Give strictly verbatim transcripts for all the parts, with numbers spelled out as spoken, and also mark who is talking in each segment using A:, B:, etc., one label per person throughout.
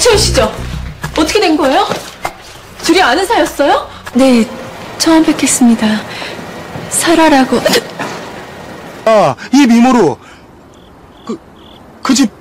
A: 채우시죠? 어떻게 된 거예요? 둘이 아는 사이였어요?
B: 네, 처음 뵙겠습니다. 설아라고.
C: 아, 이 미모로 그, 그 집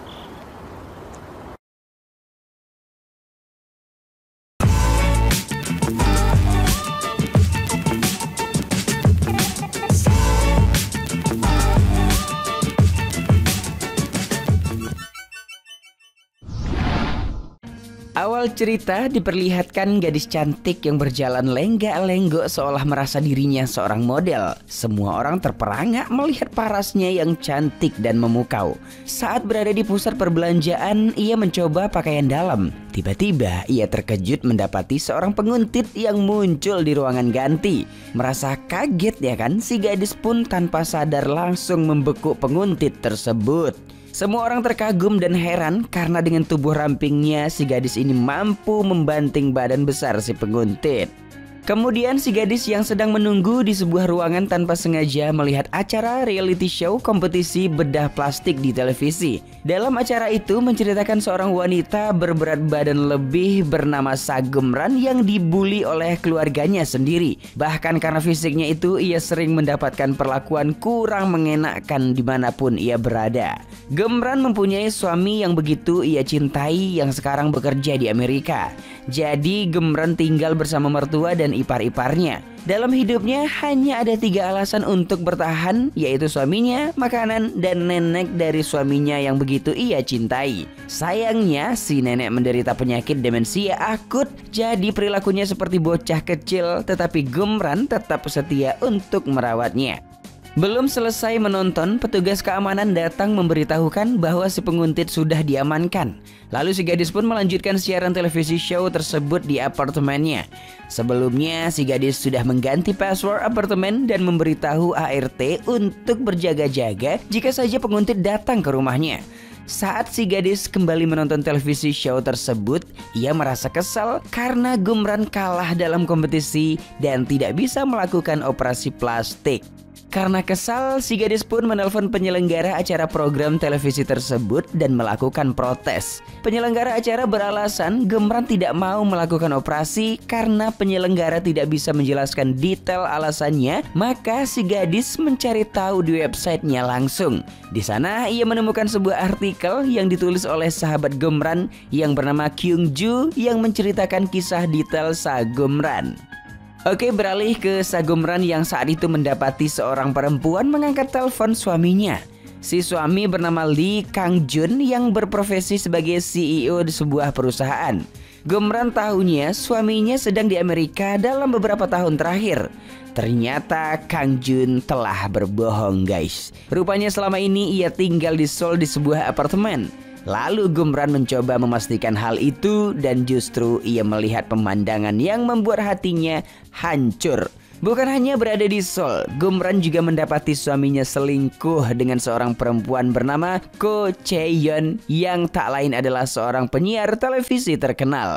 D: Awal cerita diperlihatkan gadis cantik yang berjalan lenggak-lenggok seolah merasa dirinya seorang model. Semua orang terperangah melihat parasnya yang cantik dan memukau. Saat berada di pusat perbelanjaan, ia mencoba pakaian dalam. Tiba-tiba ia terkejut mendapati seorang penguntit yang muncul di ruangan ganti. Merasa kaget ya kan, si gadis pun tanpa sadar langsung membekuk penguntit tersebut. Semua orang terkagum dan heran karena dengan tubuh rampingnya si gadis ini mampu membanting badan besar si penguntit. Kemudian si gadis yang sedang menunggu di sebuah ruangan tanpa sengaja melihat acara reality show kompetisi bedah plastik di televisi. Dalam acara itu menceritakan seorang wanita berberat badan lebih bernama Sagemran yang dibully oleh keluarganya sendiri. Bahkan karena fisiknya itu ia sering mendapatkan perlakuan kurang mengenakan dimanapun ia berada. Gemran mempunyai suami yang begitu ia cintai yang sekarang bekerja di Amerika. Jadi Gemran tinggal bersama mertua dan ipar-iparnya. Dalam hidupnya hanya ada tiga alasan untuk bertahan, yaitu suaminya, makanan, dan nenek dari suaminya yang begitu ia cintai. Sayangnya si nenek menderita penyakit demensia akut, jadi perilakunya seperti bocah kecil, tetapi Gemran tetap setia untuk merawatnya. Belum selesai menonton, petugas keamanan datang memberitahukan bahwa si penguntit sudah diamankan. Lalu si gadis pun melanjutkan siaran televisi show tersebut di apartemennya. Sebelumnya si gadis sudah mengganti password apartemen dan memberitahu A R T untuk berjaga-jaga jika saja penguntit datang ke rumahnya. Saat si gadis kembali menonton televisi show tersebut, ia merasa kesal karena Gemran kalah dalam kompetisi dan tidak bisa melakukan operasi plastik. Karena kesal, si gadis pun menelpon penyelenggara acara program televisi tersebut dan melakukan protes. Penyelenggara acara beralasan Gemran tidak mau melakukan operasi karena penyelenggara tidak bisa menjelaskan detail alasannya, maka si gadis mencari tahu di websitenya langsung. Di sana ia menemukan sebuah artikel yang ditulis oleh sahabat Gemran yang bernama Kyung Ju yang menceritakan kisah detail Sagemran. Oke, beralih ke Sagemran yang saat itu mendapati seorang perempuan mengangkat telepon suaminya. Si suami bernama Lee Kang Jun yang berprofesi sebagai C E O di sebuah perusahaan. Gemran tahunya suaminya sedang di Amerika dalam beberapa tahun terakhir. Ternyata Kang Jun telah berbohong guys. Rupanya selama ini ia tinggal di Seoul di sebuah apartemen. Lalu Gemran mencoba memastikan hal itu dan justru ia melihat pemandangan yang membuat hatinya hancur. Bukan hanya berada di Seoul, Gemran juga mendapati suaminya selingkuh dengan seorang perempuan bernama Ko Chae-yeon yang tak lain adalah seorang penyiar televisi terkenal.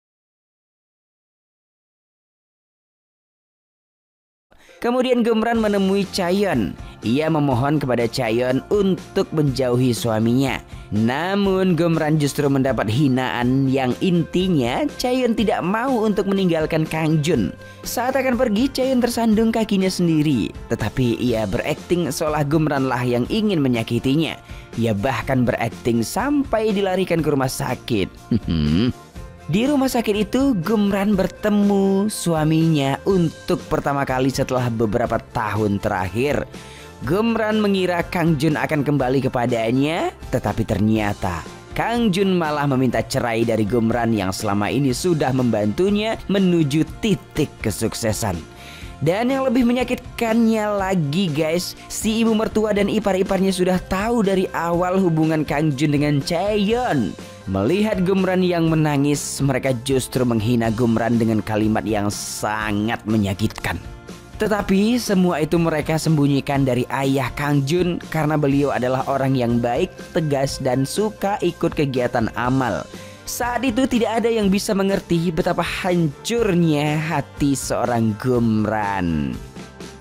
D: Kemudian Gemran menemui Chaeyeon. Ia memohon kepada Chaeyeon untuk menjauhi suaminya. Namun Gemran justru mendapat hinaan yang intinya Chaeyeon tidak mau untuk meninggalkan Kang Jun. Saat akan pergi, Chaeyeon tersandung kakinya sendiri. Tetapi ia berakting seolah Gemran lah yang ingin menyakitinya. Ia bahkan berakting sampai dilarikan ke rumah sakit. Di rumah sakit itu Gemran bertemu suaminya untuk pertama kali setelah beberapa tahun terakhir. Gemran mengira Kang Jun akan kembali kepadanya, tetapi ternyata Kang Jun malah meminta cerai dari Gemran yang selama ini sudah membantunya menuju titik kesuksesan. Dan yang lebih menyakitkannya lagi guys, si ibu mertua dan ipar-iparnya sudah tahu dari awal hubungan Kang Jun dengan Chaeyeon. Melihat Gemran yang menangis, mereka justru menghina Gemran dengan kalimat yang sangat menyakitkan. Tetapi semua itu mereka sembunyikan dari ayah Kang Jun karena beliau adalah orang yang baik, tegas, dan suka ikut kegiatan amal. Saat itu tidak ada yang bisa mengerti betapa hancurnya hati seorang Gemran.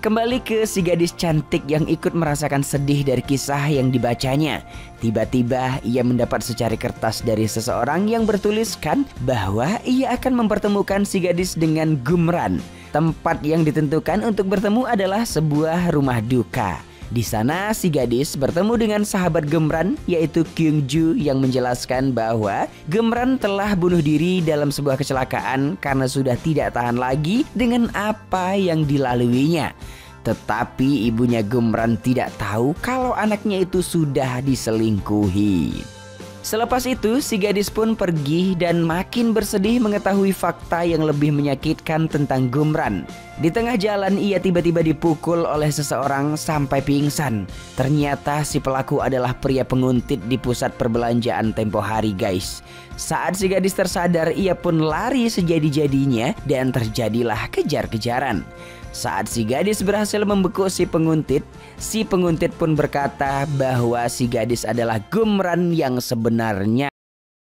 D: Kembali ke si gadis cantik yang ikut merasakan sedih dari kisah yang dibacanya. Tiba-tiba ia mendapat secari kertas dari seseorang yang bertuliskan bahwa ia akan mempertemukan si gadis dengan Gumran. Tempat yang ditentukan untuk bertemu adalah sebuah rumah duka. Di sana si gadis bertemu dengan sahabat Gumran yaitu Kyungju yang menjelaskan bahwa Gumran telah bunuh diri dalam sebuah kecelakaan karena sudah tidak tahan lagi dengan apa yang dilaluinya. Tetapi ibunya Gumran tidak tahu kalau anaknya itu sudah diselingkuhi. Selepas itu, si gadis pun pergi dan makin bersedih mengetahui fakta yang lebih menyakitkan tentang Gumran. Di tengah jalan ia tiba-tiba dipukul oleh seseorang sampai pingsan. Ternyata si pelaku adalah pria penguntit di pusat perbelanjaan tempo hari, guys. Saat si gadis tersadar, ia pun lari sejadi-jadinya dan terjadilah kejar-kejaran. Saat si gadis berhasil membekuk si penguntit, si penguntit pun berkata bahwa si gadis adalah Gumran yang sebenarnya.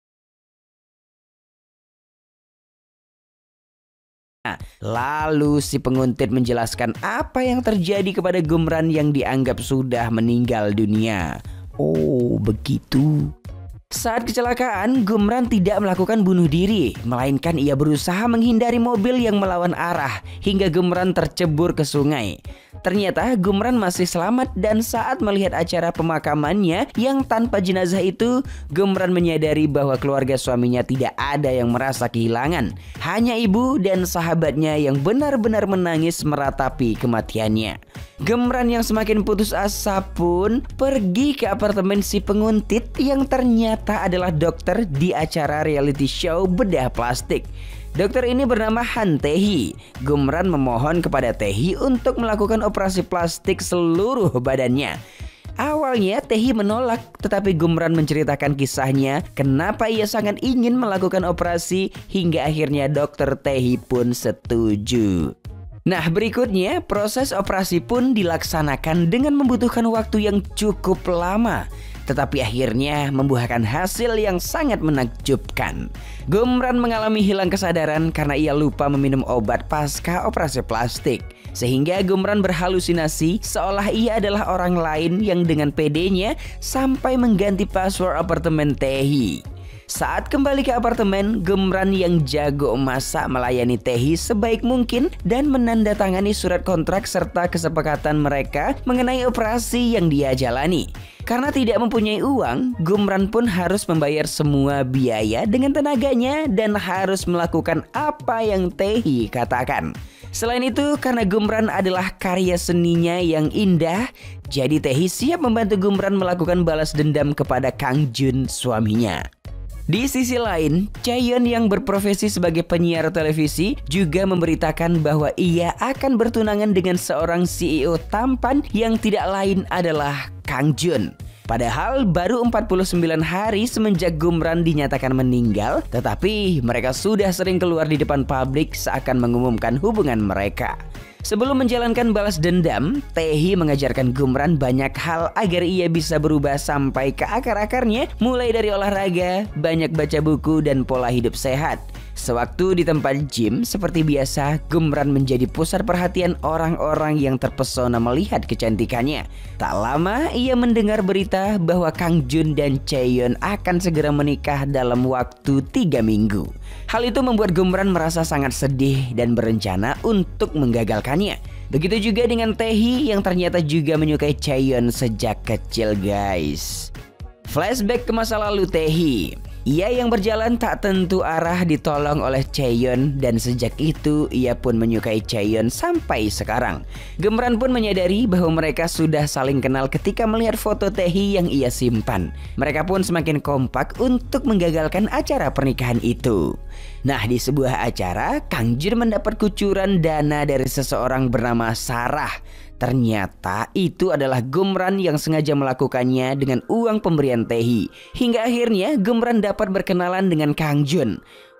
D: Lalu si penguntit menjelaskan apa yang terjadi kepada Gumran yang dianggap sudah meninggal dunia. Oh, begitu. Saat kecelakaan, Gumran tidak melakukan bunuh diri, melainkan ia berusaha menghindari mobil yang melawan arah hingga Gumran tercebur ke sungai. Ternyata Gumran masih selamat dan saat melihat acara pemakamannya yang tanpa jenazah itu, Gumran menyadari bahwa keluarga suaminya tidak ada yang merasa kehilangan. Hanya ibu dan sahabatnya yang benar-benar menangis meratapi kematiannya. Gumran yang semakin putus asa pun pergi ke apartemen si penguntit yang ternyata adalah dokter di acara reality show bedah plastik. Dokter ini bernama Han Tae-hee. Gumran memohon kepada Tae-hee untuk melakukan operasi plastik seluruh badannya. Awalnya Tae-hee menolak, tetapi Gumran menceritakan kisahnya kenapa ia sangat ingin melakukan operasi hingga akhirnya dokter Tae-hee pun setuju. Nah, berikutnya proses operasi pun dilaksanakan dengan membutuhkan waktu yang cukup lama, tetapi akhirnya membuahkan hasil yang sangat menakjubkan. Gumran mengalami hilang kesadaran karena ia lupa meminum obat pasca operasi plastik, sehingga Gumran berhalusinasi seolah ia adalah orang lain yang dengan pedenya sampai mengganti password apartemen Tae-hee. Saat kembali ke apartemen, Gumran yang jago masak melayani Tae-hee sebaik mungkin dan menandatangani surat kontrak serta kesepakatan mereka mengenai operasi yang dia jalani. Karena tidak mempunyai uang, Gumran pun harus membayar semua biaya dengan tenaganya dan harus melakukan apa yang Tae-hee katakan. Selain itu, karena Gumran adalah karya seninya yang indah, jadi Tae-hee siap membantu Gumran melakukan balas dendam kepada Kang Jun, suaminya. Di sisi lain, Chaeyeon yang berprofesi sebagai penyiar televisi juga memberitakan bahwa ia akan bertunangan dengan seorang C E O tampan yang tidak lain adalah Kang Jun. Padahal baru empat puluh sembilan hari semenjak Gumran dinyatakan meninggal, tetapi mereka sudah sering keluar di depan publik seakan mengumumkan hubungan mereka. Sebelum menjalankan balas dendam, Tae-hee mengajarkan Gumran banyak hal agar ia bisa berubah sampai ke akar-akarnya, mulai dari olahraga, banyak baca buku, dan pola hidup sehat. Sewaktu di tempat gym, seperti biasa, Gumran menjadi pusat perhatian orang-orang yang terpesona melihat kecantikannya. Tak lama, ia mendengar berita bahwa Kang Jun dan Chaeyeon akan segera menikah dalam waktu tiga minggu. Hal itu membuat Gumran merasa sangat sedih dan berencana untuk menggagalkannya. Begitu juga dengan Tae-hee yang ternyata juga menyukai Chaeyeon sejak kecil, guys. Flashback ke masa lalu Tae-hee. Ia yang berjalan tak tentu arah ditolong oleh Chaeyeon dan sejak itu ia pun menyukai Chaeyeon sampai sekarang. Gumran pun menyadari bahwa mereka sudah saling kenal ketika melihat foto Tae-hee yang ia simpan. Mereka pun semakin kompak untuk menggagalkan acara pernikahan itu. Nah, di sebuah acara, Kang Jun mendapat kucuran dana dari seseorang bernama Sarah. Ternyata itu adalah Gumran yang sengaja melakukannya dengan uang pemberian Tae-hee. Hingga akhirnya Gumran dapat berkenalan dengan Kang Jun.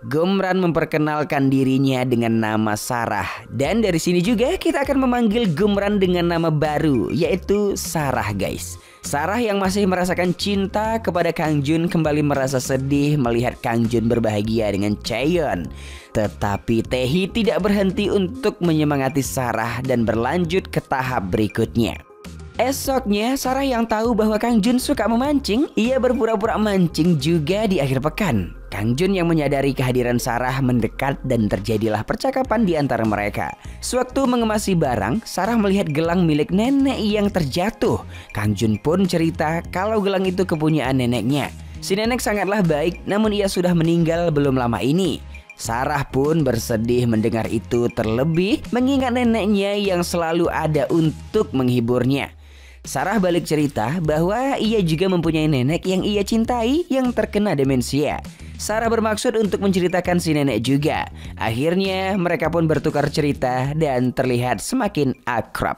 D: Gomran memperkenalkan dirinya dengan nama Sarah. Dan dari sini juga kita akan memanggil Gomran dengan nama baru, yaitu Sarah guys. Sarah yang masih merasakan cinta kepada Kang Jun kembali merasa sedih melihat Kang Jun berbahagia dengan Chaeyeon. Tetapi Taehi tidak berhenti untuk menyemangati Sarah dan berlanjut ke tahap berikutnya. Esoknya, Sarah yang tahu bahwa Kang Jun suka memancing, ia berpura-pura mancing juga di akhir pekan. Kang Jun yang menyadari kehadiran Sarah mendekat dan terjadilah percakapan di antara mereka. Sewaktu mengemasi barang, Sarah melihat gelang milik nenek yang terjatuh. Kang Jun pun cerita kalau gelang itu kepunyaan neneknya. Si nenek sangatlah baik, namun ia sudah meninggal belum lama ini. Sarah pun bersedih mendengar itu, terlebih mengingat neneknya yang selalu ada untuk menghiburnya. Sarah balik cerita bahwa ia juga mempunyai nenek yang ia cintai yang terkena demensia. Sarah bermaksud untuk menceritakan si nenek juga. Akhirnya mereka pun bertukar cerita dan terlihat semakin akrab.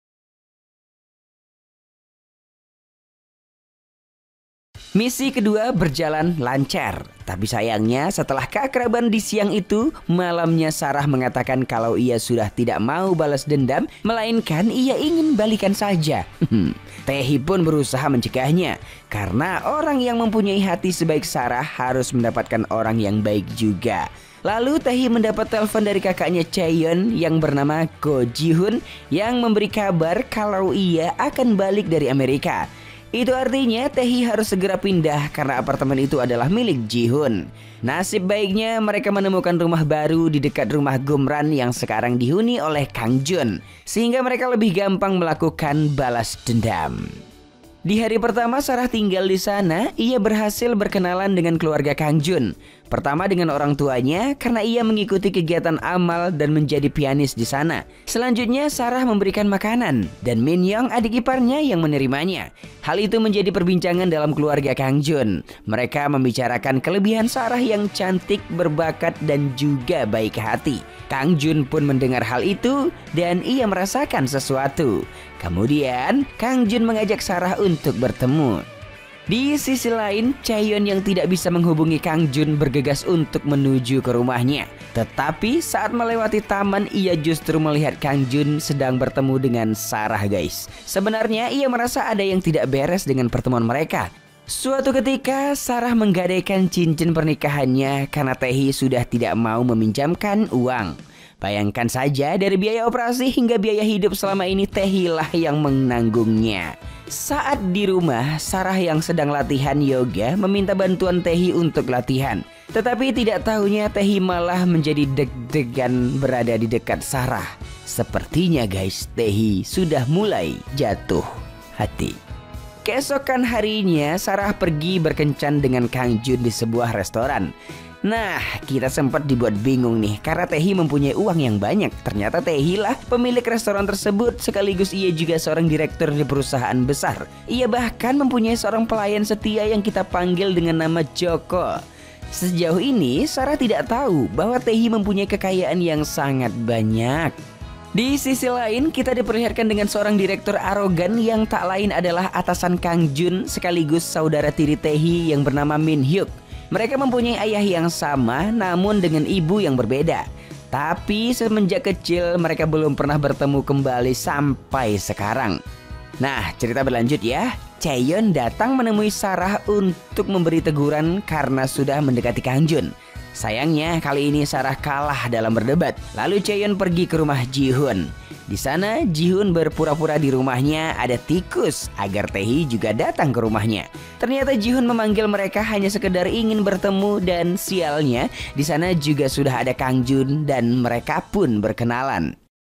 D: Misi kedua berjalan lancar. Tapi sayangnya setelah keakraban di siang itu, malamnya Sarah mengatakan kalau ia sudah tidak mau balas dendam, melainkan ia ingin balikan saja. Taehi pun berusaha mencegahnya, karena orang yang mempunyai hati sebaik Sarah harus mendapatkan orang yang baik juga. Lalu Taehi mendapat telepon dari kakaknya Chaeyeon yang bernama Ko Ji-hoon yang memberi kabar kalau ia akan balik dari Amerika. Itu artinya Taehi harus segera pindah karena apartemen itu adalah milik Ji-hoon. Nasib baiknya mereka menemukan rumah baru di dekat rumah Gomran yang sekarang dihuni oleh Kang Jun, sehingga mereka lebih gampang melakukan balas dendam. Di hari pertama Sarah tinggal di sana, ia berhasil berkenalan dengan keluarga Kang Jun. Pertama dengan orang tuanya karena ia mengikuti kegiatan amal dan menjadi pianis di sana. Selanjutnya Sarah memberikan makanan dan Min Young adik iparnya yang menerimanya. Hal itu menjadi perbincangan dalam keluarga Kang Jun. Mereka membicarakan kelebihan Sarah yang cantik, berbakat dan juga baik hati. Kang Jun pun mendengar hal itu dan ia merasakan sesuatu. Kemudian Kang Jun mengajak Sarah untuk bertemu. Di sisi lain, Chaeyeon yang tidak bisa menghubungi Kang Jun bergegas untuk menuju ke rumahnya. Tetapi saat melewati taman, ia justru melihat Kang Jun sedang bertemu dengan Sarah guys. Sebenarnya ia merasa ada yang tidak beres dengan pertemuan mereka. Suatu ketika Sarah menggadaikan cincin pernikahannya karena Taehi sudah tidak mau meminjamkan uang. Bayangkan saja dari biaya operasi hingga biaya hidup selama ini Taehi lah yang menanggungnya. Saat di rumah, Sarah yang sedang latihan yoga meminta bantuan Taehi untuk latihan. Tetapi tidak tahunya Taehi malah menjadi deg-degan berada di dekat Sarah. Sepertinya guys, Taehi sudah mulai jatuh hati. Keesokan harinya Sarah pergi berkencan dengan Kang Jun di sebuah restoran. Nah, kita sempat dibuat bingung nih karena Taehi mempunyai uang yang banyak. Ternyata Taehi lah pemilik restoran tersebut, sekaligus ia juga seorang direktur di perusahaan besar. Ia bahkan mempunyai seorang pelayan setia yang kita panggil dengan nama Joko. Sejauh ini Sarah tidak tahu bahwa Taehi mempunyai kekayaan yang sangat banyak. Di sisi lain, kita diperlihatkan dengan seorang direktur arogan yang tak lain adalah atasan Kang Jun sekaligus saudara tiri Taehi yang bernama Min Hyuk. Mereka mempunyai ayah yang sama namun dengan ibu yang berbeda. Tapi semenjak kecil mereka belum pernah bertemu kembali sampai sekarang. Nah, cerita berlanjut ya. Chaeyeon datang menemui Sarah untuk memberi teguran karena sudah mendekati Kang Jun. Sayangnya kali ini Sarah kalah dalam berdebat. Lalu Chaeyeon pergi ke rumah Ji-hoon. Di sana Ji-hoon berpura-pura di rumahnya ada tikus agar Taehi juga datang ke rumahnya. Ternyata Ji-hoon memanggil mereka hanya sekedar ingin bertemu dan sialnya di sana juga sudah ada Kang Jun dan mereka pun berkenalan.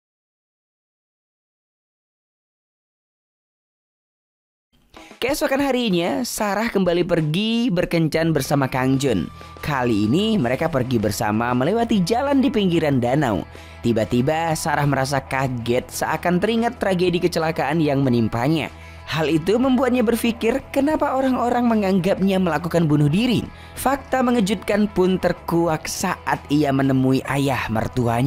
D: Keesokan harinya, Sarah kembali pergi berkencan bersama Kang Jun. Kali ini mereka pergi bersama melewati jalan di pinggiran danau. Tiba-tiba Sarah merasa kaget seakan teringat tragedi kecelakaan yang menimpanya. Hal itu membuatnya berpikir kenapa orang-orang menganggapnya melakukan bunuh diri. Fakta mengejutkan pun terkuak saat ia menemui ayah mertuanya.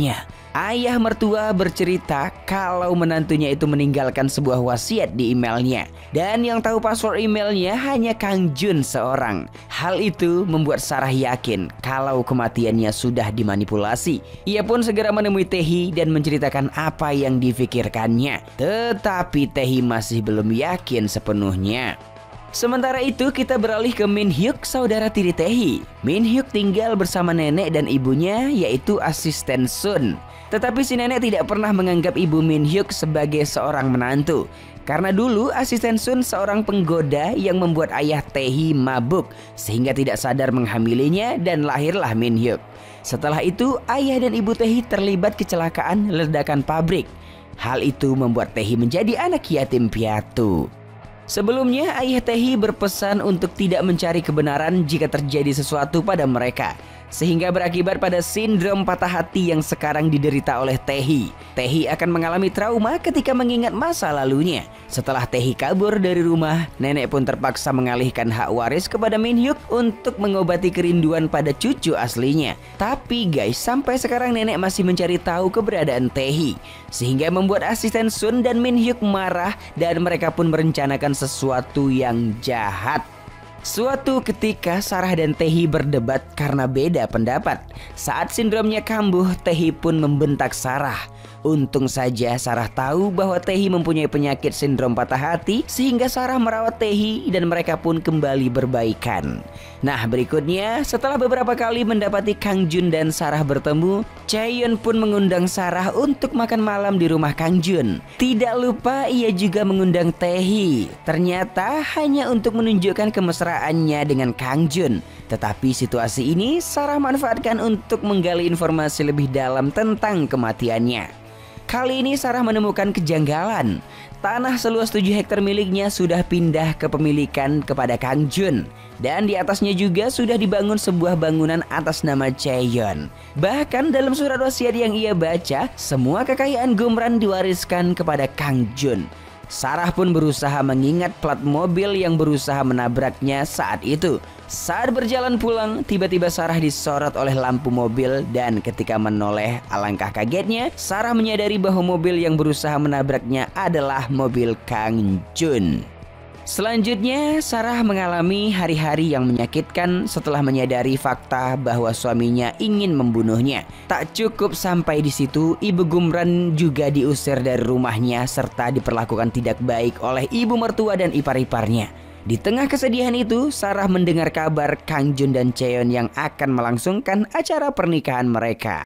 D: Ayah mertua bercerita kalau menantunya itu meninggalkan sebuah wasiat di emailnya. Dan yang tahu password emailnya hanya Kang Jun seorang. Hal itu membuat Sarah yakin kalau kematiannya sudah dimanipulasi. Ia pun segera menemui Tae-hee dan menceritakan apa yang difikirkannya. Tetapi Tae-hee masih belum yakin sepenuhnya. Sementara itu kita beralih ke Min Hyuk, saudara tiri Tae-hee. Min Hyuk tinggal bersama nenek dan ibunya, yaitu asisten Sun. Tetapi si nenek tidak pernah menganggap ibu Min Hyuk sebagai seorang menantu. Karena dulu asisten Sun seorang penggoda yang membuat ayah Tae-hee mabuk sehingga tidak sadar menghamilinya dan lahirlah Min Hyuk. Setelah itu ayah dan ibu Tae-hee terlibat kecelakaan ledakan pabrik. Hal itu membuat Tae-hee menjadi anak yatim piatu. Sebelumnya ayah Tae-hee berpesan untuk tidak mencari kebenaran jika terjadi sesuatu pada mereka, sehingga berakibat pada sindrom patah hati yang sekarang diderita oleh Tae-hee. Tae-hee akan mengalami trauma ketika mengingat masa lalunya. Setelah Tae-hee kabur dari rumah, nenek pun terpaksa mengalihkan hak waris kepada Min Hyuk untuk mengobati kerinduan pada cucu aslinya. Tapi guys, sampai sekarang nenek masih mencari tahu keberadaan Tae-hee, sehingga membuat asisten Sun dan Min Hyuk marah dan mereka pun merencanakan sesuatu yang jahat. Suatu ketika Sarah dan Tae-hee berdebat karena beda pendapat. Saat sindromnya kambuh, Tae-hee pun membentak Sarah. Untung saja Sarah tahu bahwa Tae-hee mempunyai penyakit sindrom patah hati, sehingga Sarah merawat Tae-hee dan mereka pun kembali berbaikan. Nah, berikutnya setelah beberapa kali mendapati Kang Jun dan Sarah bertemu, Chaeyeon pun mengundang Sarah untuk makan malam di rumah Kang Jun. Tidak lupa ia juga mengundang Tae-hee, ternyata hanya untuk menunjukkan kemesraannya dengan Kang Jun. Tetapi situasi ini Sarah manfaatkan untuk menggali informasi lebih dalam tentang kematiannya. Kali ini Sarah menemukan kejanggalan. Tanah seluas tujuh hektar miliknya sudah pindah kepemilikan kepada Kang Jun. Dan di atasnya juga sudah dibangun sebuah bangunan atas nama Chaeyeon. Bahkan dalam surat wasiat yang ia baca, semua kekayaan Gomran diwariskan kepada Kang Jun. Sarah pun berusaha mengingat plat mobil yang berusaha menabraknya saat itu. Saat berjalan pulang, tiba-tiba Sarah disorot oleh lampu mobil dan ketika menoleh, alangkah kagetnya, Sarah menyadari bahwa mobil yang berusaha menabraknya adalah mobil Kang Jun. Selanjutnya, Sarah mengalami hari-hari yang menyakitkan setelah menyadari fakta bahwa suaminya ingin membunuhnya. Tak cukup sampai di situ, ibu Gomran juga diusir dari rumahnya serta diperlakukan tidak baik oleh ibu mertua dan ipar-iparnya. Di tengah kesedihan itu, Sarah mendengar kabar Kang Jun dan Chaeyeon yang akan melangsungkan acara pernikahan mereka.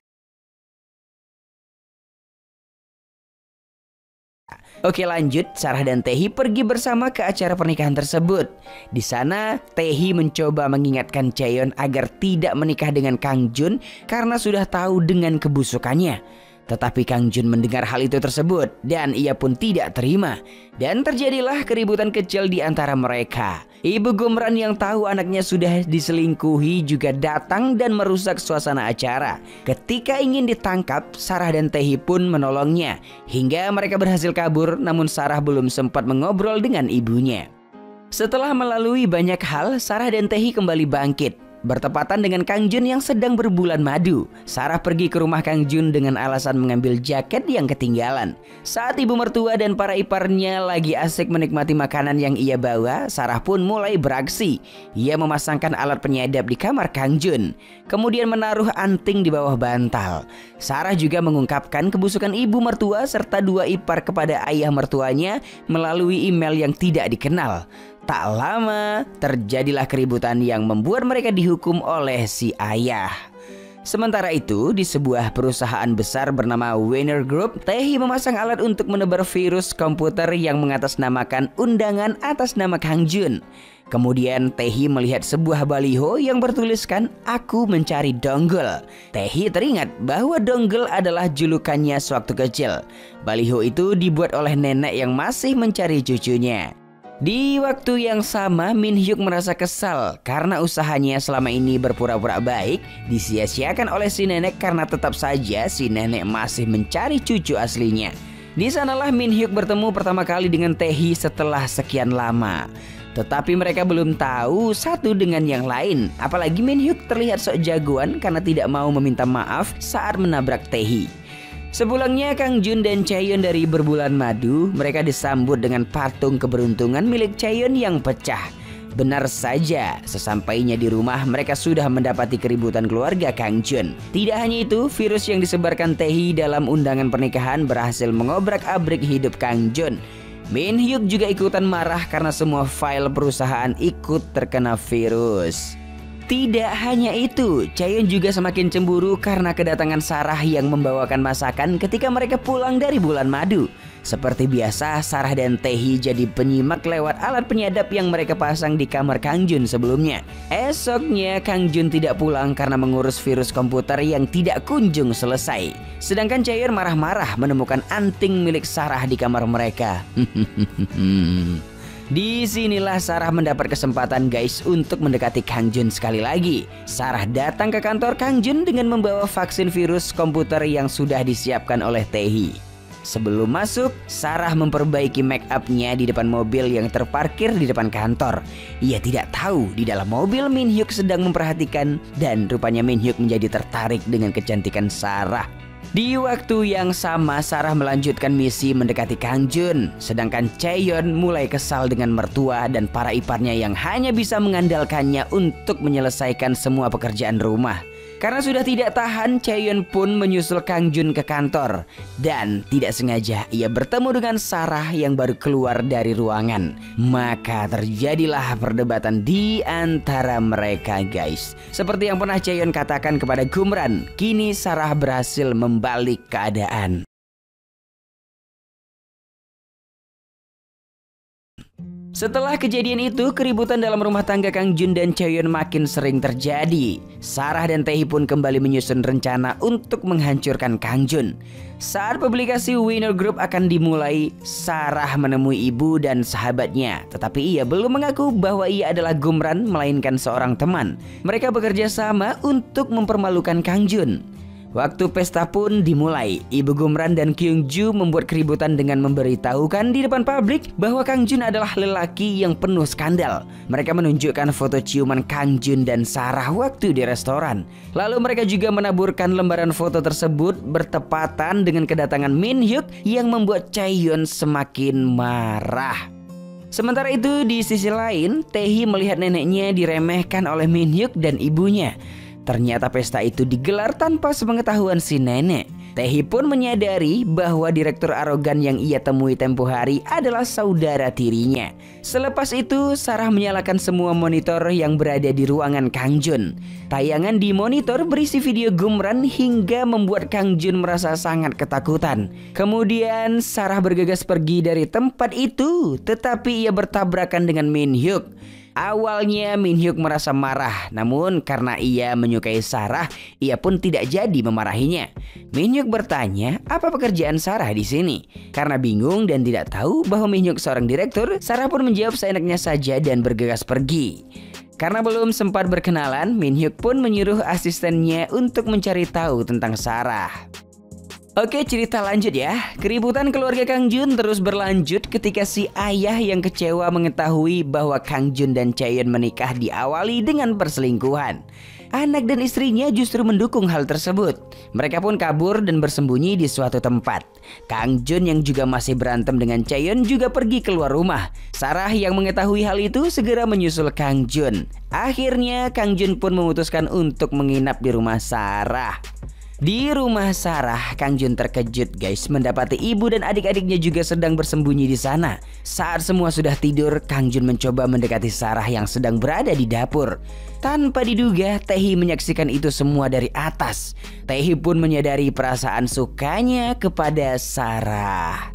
D: Oke, lanjut, Sarah dan Tae-hee pergi bersama ke acara pernikahan tersebut. Di sana, Tae-hee mencoba mengingatkan Chaeyeon agar tidak menikah dengan Kang Jun karena sudah tahu dengan kebusukannya. Tetapi Kang Jun mendengar hal itu tersebut dan ia pun tidak terima. Dan terjadilah keributan kecil di antara mereka. Ibu Gomran yang tahu anaknya sudah diselingkuhi juga datang dan merusak suasana acara. Ketika ingin ditangkap, Sarah dan Tae-hee pun menolongnya. Hingga mereka berhasil kabur, namun Sarah belum sempat mengobrol dengan ibunya. Setelah melalui banyak hal, Sarah dan Tae-hee kembali bangkit. Bertepatan dengan Kang Jun yang sedang berbulan madu, Sarah pergi ke rumah Kang Jun dengan alasan mengambil jaket yang ketinggalan. Saat ibu mertua dan para iparnya lagi asik menikmati makanan yang ia bawa, Sarah pun mulai beraksi. Ia memasangkan alat penyadap di kamar Kang Jun, kemudian menaruh anting di bawah bantal. Sarah juga mengungkapkan kebusukan ibu mertua serta dua ipar kepada ayah mertuanya melalui email yang tidak dikenal. Tak lama, terjadilah keributan yang membuat mereka dihukum oleh si ayah. Sementara itu, di sebuah perusahaan besar bernama Weiner Group, Tae-hee memasang alat untuk menebar virus komputer yang mengatasnamakan undangan atas nama Kang Jun. Kemudian Tae-hee melihat sebuah baliho yang bertuliskan "Aku mencari Donggel". Tae-hee teringat bahwa Donggel adalah julukannya sewaktu kecil. Baliho itu dibuat oleh nenek yang masih mencari cucunya. Di waktu yang sama, Min Hyuk merasa kesal karena usahanya selama ini berpura-pura baik disia-siakan oleh si nenek karena tetap saja si nenek masih mencari cucu aslinya. Di sanalah Min Hyuk bertemu pertama kali dengan Tae-hee setelah sekian lama. Tetapi mereka belum tahu satu dengan yang lain. Apalagi Min Hyuk terlihat sok jagoan karena tidak mau meminta maaf saat menabrak Tae-hee. Sepulangnya Kang Jun dan Chaeyeon dari berbulan madu, mereka disambut dengan patung keberuntungan milik Chaeyeon yang pecah. Benar saja, sesampainya di rumah mereka sudah mendapati keributan keluarga Kang Jun. Tidak hanya itu, virus yang disebarkan Tae dalam undangan pernikahan berhasil mengobrak-abrik hidup Kang Jun. Min Hyuk juga ikutan marah karena semua file perusahaan ikut terkena virus. Tidak hanya itu, Chaeyeon juga semakin cemburu karena kedatangan Sarah yang membawakan masakan ketika mereka pulang dari bulan madu. Seperti biasa, Sarah dan Tae jadi penyimak lewat alat penyadap yang mereka pasang di kamar Kang Jun sebelumnya. Esoknya, Kang Jun tidak pulang karena mengurus virus komputer yang tidak kunjung selesai. Sedangkan Chaeyeon marah-marah menemukan anting milik Sarah di kamar mereka. Disinilah Sarah mendapat kesempatan guys untuk mendekati Kang Jun sekali lagi. Sarah datang ke kantor Kang Jun dengan membawa vaksin virus komputer yang sudah disiapkan oleh Tae. Sebelum masuk, Sarah memperbaiki make up-nya di depan mobil yang terparkir di depan kantor. Ia tidak tahu di dalam mobil Min Hyuk sedang memperhatikan dan rupanya Min Hyuk menjadi tertarik dengan kecantikan Sarah. Di waktu yang sama, Sarah melanjutkan misi mendekati Kang Jun. Sedangkan Chaeyeon mulai kesal dengan mertua dan para iparnya yang hanya bisa mengandalkannya untuk menyelesaikan semua pekerjaan rumah. Karena sudah tidak tahan, Chaeyeon pun menyusul Kang Jun ke kantor. Dan tidak sengaja ia bertemu dengan Sarah yang baru keluar dari ruangan. Maka terjadilah perdebatan di antara mereka guys. Seperti yang pernah Chaeyeon katakan kepada Gumran, kini Sarah berhasil membalik keadaan. Setelah kejadian itu, keributan dalam rumah tangga Kang Jun dan Chaeyeon makin sering terjadi. Sarah dan Tae pun kembali menyusun rencana untuk menghancurkan Kang Jun. Saat publikasi Winner Group akan dimulai, Sarah menemui ibu dan sahabatnya. Tetapi ia belum mengaku bahwa ia adalah Gumran, melainkan seorang teman. Mereka bekerja sama untuk mempermalukan Kang Jun. Waktu pesta pun dimulai. Ibu Gumran dan Kyung Ju membuat keributan dengan memberitahukan di depan publik bahwa Kang Jun adalah lelaki yang penuh skandal. Mereka menunjukkan foto ciuman Kang Jun dan Sarah waktu di restoran. Lalu mereka juga menaburkan lembaran foto tersebut bertepatan dengan kedatangan Min Hyuk yang membuat Chaeyeon semakin marah. Sementara itu di sisi lain, Tae melihat neneknya diremehkan oleh Min Hyuk dan ibunya. Ternyata pesta itu digelar tanpa sepengetahuan si nenek. Tae pun menyadari bahwa direktur arogan yang ia temui tempo hari adalah saudara tirinya. Selepas itu, Sarah menyalakan semua monitor yang berada di ruangan Kang Jun. Tayangan di monitor berisi video Gumran hingga membuat Kang Jun merasa sangat ketakutan. Kemudian Sarah bergegas pergi dari tempat itu, tetapi ia bertabrakan dengan Min Hyuk. Awalnya Min Hyuk merasa marah, namun karena ia menyukai Sarah, ia pun tidak jadi memarahinya. Min Hyuk bertanya, apa pekerjaan Sarah di sini? Karena bingung dan tidak tahu bahwa Min Hyuk seorang direktur, Sarah pun menjawab seenaknya saja dan bergegas pergi. Karena belum sempat berkenalan, Min Hyuk pun menyuruh asistennya untuk mencari tahu tentang Sarah. Oke, cerita lanjut ya. Keributan keluarga Kang Jun terus berlanjut ketika si ayah yang kecewa mengetahui bahwa Kang Jun dan Chaeyeon menikah diawali dengan perselingkuhan. Anak dan istrinya justru mendukung hal tersebut. Mereka pun kabur dan bersembunyi di suatu tempat. Kang Jun yang juga masih berantem dengan Chaeyeon juga pergi keluar rumah. Sarah yang mengetahui hal itu segera menyusul Kang Jun. Akhirnya Kang Jun pun memutuskan untuk menginap di rumah Sarah. Di rumah Sarah, Kang Jun terkejut guys mendapati ibu dan adik-adiknya juga sedang bersembunyi di sana. Saat semua sudah tidur, Kang Jun mencoba mendekati Sarah yang sedang berada di dapur. Tanpa diduga, Tae menyaksikan itu semua dari atas. Tae pun menyadari perasaan sukanya kepada Sarah.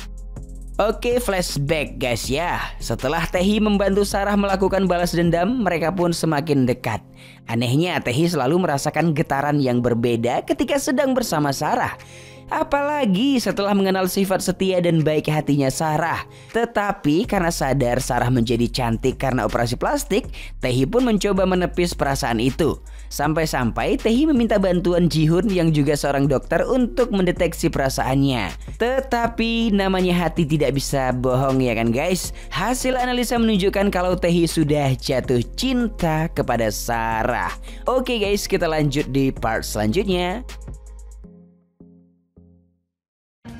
D: Oke, flashback guys ya. Setelah Tae membantu Sarah melakukan balas dendam, mereka pun semakin dekat. Anehnya, Tae selalu merasakan getaran yang berbeda ketika sedang bersama Sarah. Apalagi setelah mengenal sifat setia dan baik hatinya Sarah. Tetapi karena sadar Sarah menjadi cantik karena operasi plastik, Tae pun mencoba menepis perasaan itu. Sampai-sampai Tae meminta bantuan Ji-hoon yang juga seorang dokter untuk mendeteksi perasaannya. Tetapi namanya hati tidak bisa bohong ya kan guys. Hasil analisa menunjukkan kalau Tae sudah jatuh cinta kepada Sarah. Oke guys, kita lanjut di part selanjutnya.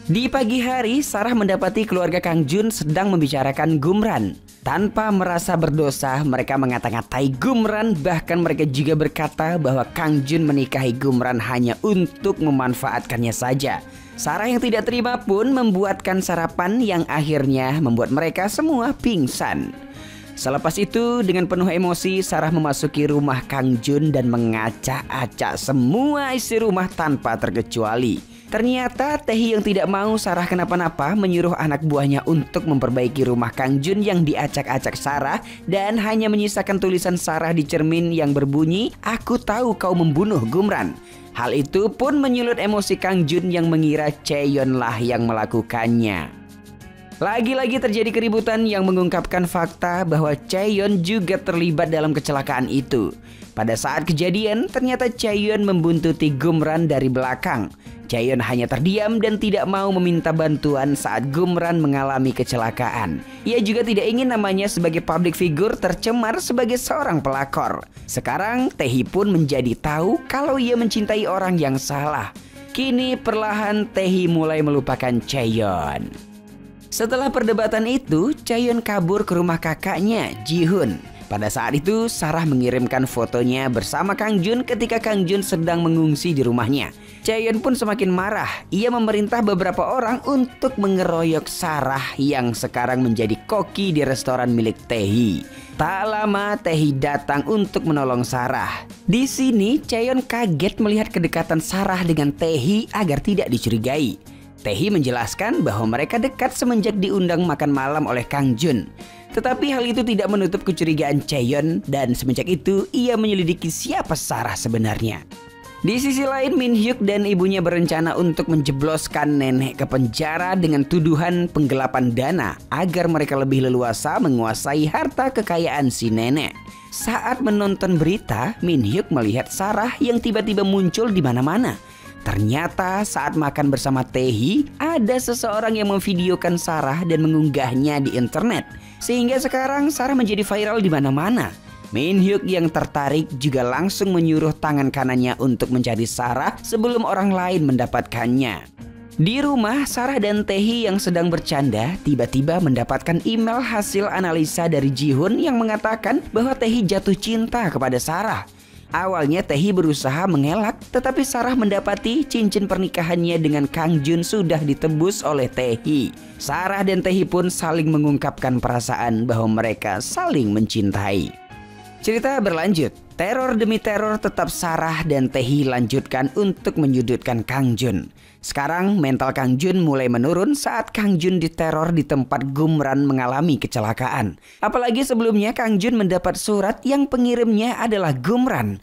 D: Di pagi hari, Sarah mendapati keluarga Kang Jun sedang membicarakan Gumran. Tanpa merasa berdosa, mereka mengata-ngatai Gumran, bahkan mereka juga berkata bahwa Kang Jun menikahi Gumran hanya untuk memanfaatkannya saja. Sarah yang tidak terima pun membuatkan sarapan yang akhirnya membuat mereka semua pingsan. Selepas itu, dengan penuh emosi, Sarah memasuki rumah Kang Jun dan mengacak-acak semua isi rumah tanpa terkecuali. Ternyata Taehi yang tidak mau Sarah kenapa-napa menyuruh anak buahnya untuk memperbaiki rumah Kang Jun yang diacak-acak Sarah dan hanya menyisakan tulisan Sarah di cermin yang berbunyi, "Aku tahu kau membunuh Gumran." Hal itu pun menyulut emosi Kang Jun yang mengira Chaeyeon lah yang melakukannya. Lagi-lagi terjadi keributan yang mengungkapkan fakta bahwa Chaeyeon juga terlibat dalam kecelakaan itu. Pada saat kejadian, ternyata Chaeyeon membuntuti Gumran dari belakang. Chaeyeon hanya terdiam dan tidak mau meminta bantuan saat Gumran mengalami kecelakaan. Ia juga tidak ingin namanya sebagai public figure tercemar sebagai seorang pelakor. Sekarang Taehi pun menjadi tahu kalau ia mencintai orang yang salah. Kini perlahan Taehi mulai melupakan Chaeyeon. Setelah perdebatan itu, Chaeyeon kabur ke rumah kakaknya, Ji-hoon. Pada saat itu, Sarah mengirimkan fotonya bersama Kang Jun ketika Kang Jun sedang mengungsi di rumahnya. Chaeyeon pun semakin marah. Ia memerintah beberapa orang untuk mengeroyok Sarah yang sekarang menjadi koki di restoran milik Taehi. Tak lama Taehi datang untuk menolong Sarah. Di sini Chaeyeon kaget melihat kedekatan Sarah dengan Taehi agar tidak dicurigai. Taehi menjelaskan bahwa mereka dekat semenjak diundang makan malam oleh Kang Jun. Tetapi hal itu tidak menutup kecurigaan Chaeyeon dan semenjak itu ia menyelidiki siapa Sarah sebenarnya. Di sisi lain, Min Hyuk dan ibunya berencana untuk menjebloskan nenek ke penjara dengan tuduhan penggelapan dana agar mereka lebih leluasa menguasai harta kekayaan si nenek. Saat menonton berita, Min Hyuk melihat Sarah yang tiba-tiba muncul di mana-mana. Ternyata saat makan bersama Taehi, ada seseorang yang memvideokan Sarah dan mengunggahnya di internet. Sehingga sekarang Sarah menjadi viral di mana-mana. Min Hyuk yang tertarik juga langsung menyuruh tangan kanannya untuk mencari Sarah sebelum orang lain mendapatkannya. Di rumah, Sarah dan Taehi yang sedang bercanda tiba-tiba mendapatkan email hasil analisa dari Ji-hoon yang mengatakan bahwa Taehi jatuh cinta kepada Sarah. Awalnya Taehi berusaha mengelak, tetapi Sarah mendapati cincin pernikahannya dengan Kang Jun sudah ditebus oleh Taehi. Sarah dan Taehi pun saling mengungkapkan perasaan bahwa mereka saling mencintai. Cerita berlanjut. Teror demi teror tetap Sarah dan Taehi lanjutkan untuk menyudutkan Kang Jun. Sekarang mental Kang Jun mulai menurun saat Kang Jun diteror di tempat Gumran mengalami kecelakaan. Apalagi sebelumnya Kang Jun mendapat surat yang pengirimnya adalah Gumran.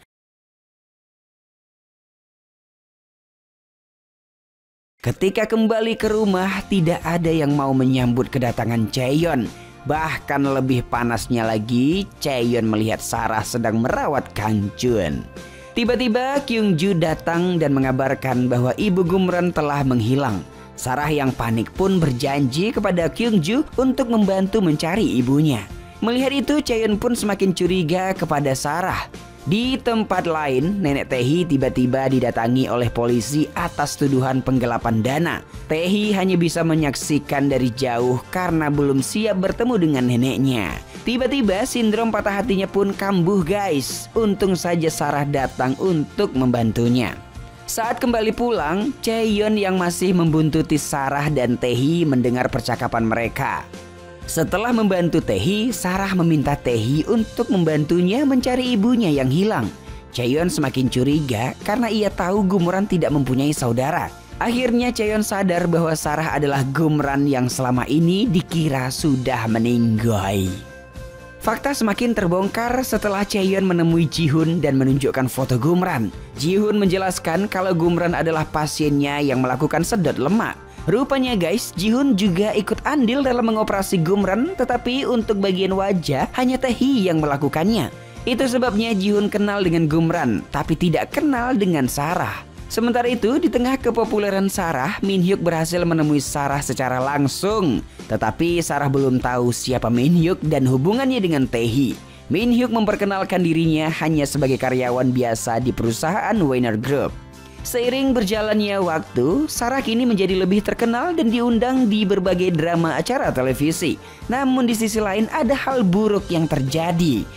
D: Ketika kembali ke rumah, tidak ada yang mau menyambut kedatangan Chaeyeon. Bahkan lebih panasnya lagi, Chaeyeon melihat Sarah sedang merawat Kang Jun. Tiba-tiba Kyung-ju datang dan mengabarkan bahwa ibu Gumran telah menghilang. Sarah yang panik pun berjanji kepada Kyung-ju untuk membantu mencari ibunya. Melihat itu, Chaeyeon pun semakin curiga kepada Sarah. Di tempat lain, nenek Taehi tiba-tiba didatangi oleh polisi atas tuduhan penggelapan dana. Taehi hanya bisa menyaksikan dari jauh karena belum siap bertemu dengan neneknya. Tiba-tiba sindrom patah hatinya pun kambuh guys. Untung saja Sarah datang untuk membantunya. Saat kembali pulang, Chaeyeon yang masih membuntuti Sarah dan Taehi mendengar percakapan mereka. Setelah membantu Taehi, Sarah meminta Taehi untuk membantunya mencari ibunya yang hilang. Chaeyeon semakin curiga karena ia tahu Gumran tidak mempunyai saudara. Akhirnya Chaeyeon sadar bahwa Sarah adalah Gumran yang selama ini dikira sudah meninggoy. Fakta semakin terbongkar setelah Chaeyeon menemui Ji-hoon dan menunjukkan foto Gumran. Ji-hoon menjelaskan kalau Gumran adalah pasiennya yang melakukan sedot lemak. Rupanya guys, Ji-hoon juga ikut andil dalam mengoperasi Gumran, tetapi untuk bagian wajah hanya Taehi yang melakukannya. Itu sebabnya Ji-hoon kenal dengan Gumran, tapi tidak kenal dengan Sarah. Sementara itu, di tengah kepopuleran Sarah, Min Hyuk berhasil menemui Sarah secara langsung. Tetapi Sarah belum tahu siapa Min Hyuk dan hubungannya dengan Taehi. Min Hyuk memperkenalkan dirinya hanya sebagai karyawan biasa di perusahaan Weiner Group. Seiring berjalannya waktu, Sarah kini menjadi lebih terkenal dan diundang di berbagai drama acara televisi. Namun di sisi lain ada hal buruk yang terjadi.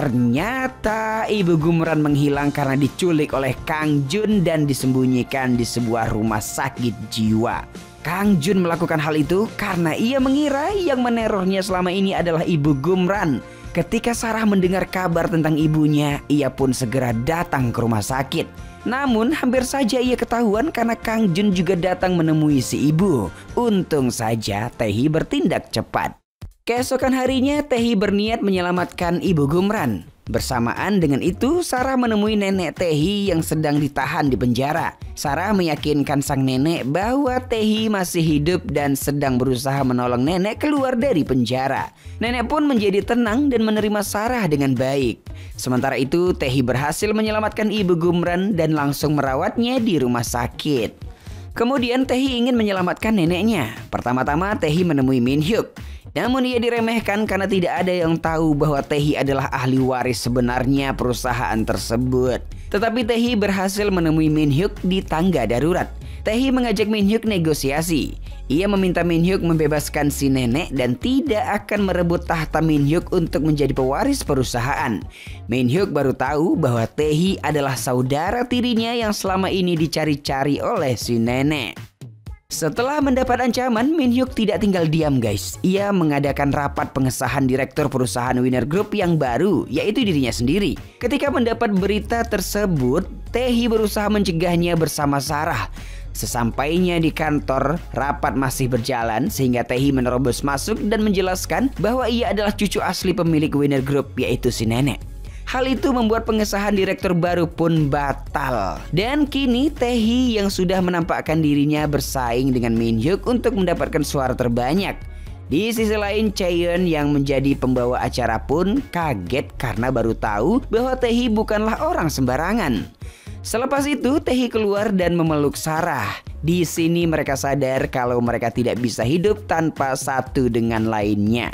D: Ternyata Ibu Gumran menghilang karena diculik oleh Kang Jun dan disembunyikan di sebuah rumah sakit jiwa. Kang Jun melakukan hal itu karena ia mengira yang menerornya selama ini adalah Ibu Gumran. Ketika Sarah mendengar kabar tentang ibunya, ia pun segera datang ke rumah sakit. Namun hampir saja ia ketahuan karena Kang Jun juga datang menemui si ibu. Untung saja Taehi bertindak cepat. Keesokan harinya Taehi berniat menyelamatkan Ibu Gumran. Bersamaan dengan itu, Sarah menemui nenek Taehi yang sedang ditahan di penjara. Sarah meyakinkan sang nenek bahwa Taehi masih hidup dan sedang berusaha menolong nenek keluar dari penjara. Nenek pun menjadi tenang dan menerima Sarah dengan baik. Sementara itu, Taehi berhasil menyelamatkan Ibu Gumran dan langsung merawatnya di rumah sakit. Kemudian Taehi ingin menyelamatkan neneknya. Pertama-tama Taehi menemui Min Hyuk. Namun ia diremehkan karena tidak ada yang tahu bahwa Taehi adalah ahli waris sebenarnya perusahaan tersebut. Tetapi Taehi berhasil menemui Min Hyuk di tangga darurat. Taehi mengajak Min Hyuk negosiasi. Ia meminta Min Hyuk membebaskan si nenek dan tidak akan merebut tahta Min Hyuk untuk menjadi pewaris perusahaan. Min Hyuk baru tahu bahwa Taehi adalah saudara tirinya yang selama ini dicari-cari oleh si nenek. Setelah mendapat ancaman, Min Hyuk tidak tinggal diam guys. Ia mengadakan rapat pengesahan direktur perusahaan Winner Group yang baru, yaitu dirinya sendiri. Ketika mendapat berita tersebut, Taehi berusaha mencegahnya bersama Sarah. Sesampainya di kantor, rapat masih berjalan sehingga Taehi menerobos masuk dan menjelaskan bahwa ia adalah cucu asli pemilik Winner Group, yaitu si nenek. Hal itu membuat pengesahan direktur baru pun batal. Dan kini Taehi yang sudah menampakkan dirinya bersaing dengan Min Hyuk untuk mendapatkan suara terbanyak. Di sisi lain, Chaeyeon yang menjadi pembawa acara pun kaget karena baru tahu bahwa Taehi bukanlah orang sembarangan. Selepas itu, Taehi keluar dan memeluk Sarah. Di sini mereka sadar kalau mereka tidak bisa hidup tanpa satu dengan lainnya.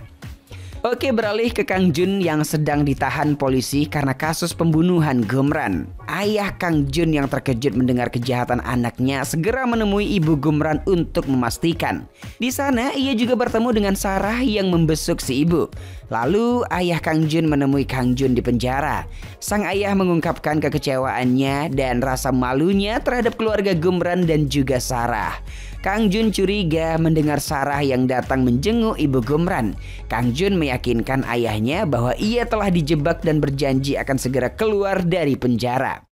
D: Oke, beralih ke Kang Jun yang sedang ditahan polisi karena kasus pembunuhan Gumran. Ayah Kang Jun yang terkejut mendengar kejahatan anaknya segera menemui Ibu Gumran untuk memastikan. Di sana ia juga bertemu dengan Sarah yang membesuk si ibu. Lalu ayah Kang Jun menemui Kang Jun di penjara. Sang ayah mengungkapkan kekecewaannya dan rasa malunya terhadap keluarga Gumran dan juga Sarah. Kang Jun curiga mendengar Sarah yang datang menjenguk Ibu Gumran. Kang Jun meyakinkan ayahnya bahwa ia telah dijebak dan berjanji akan segera keluar dari penjara.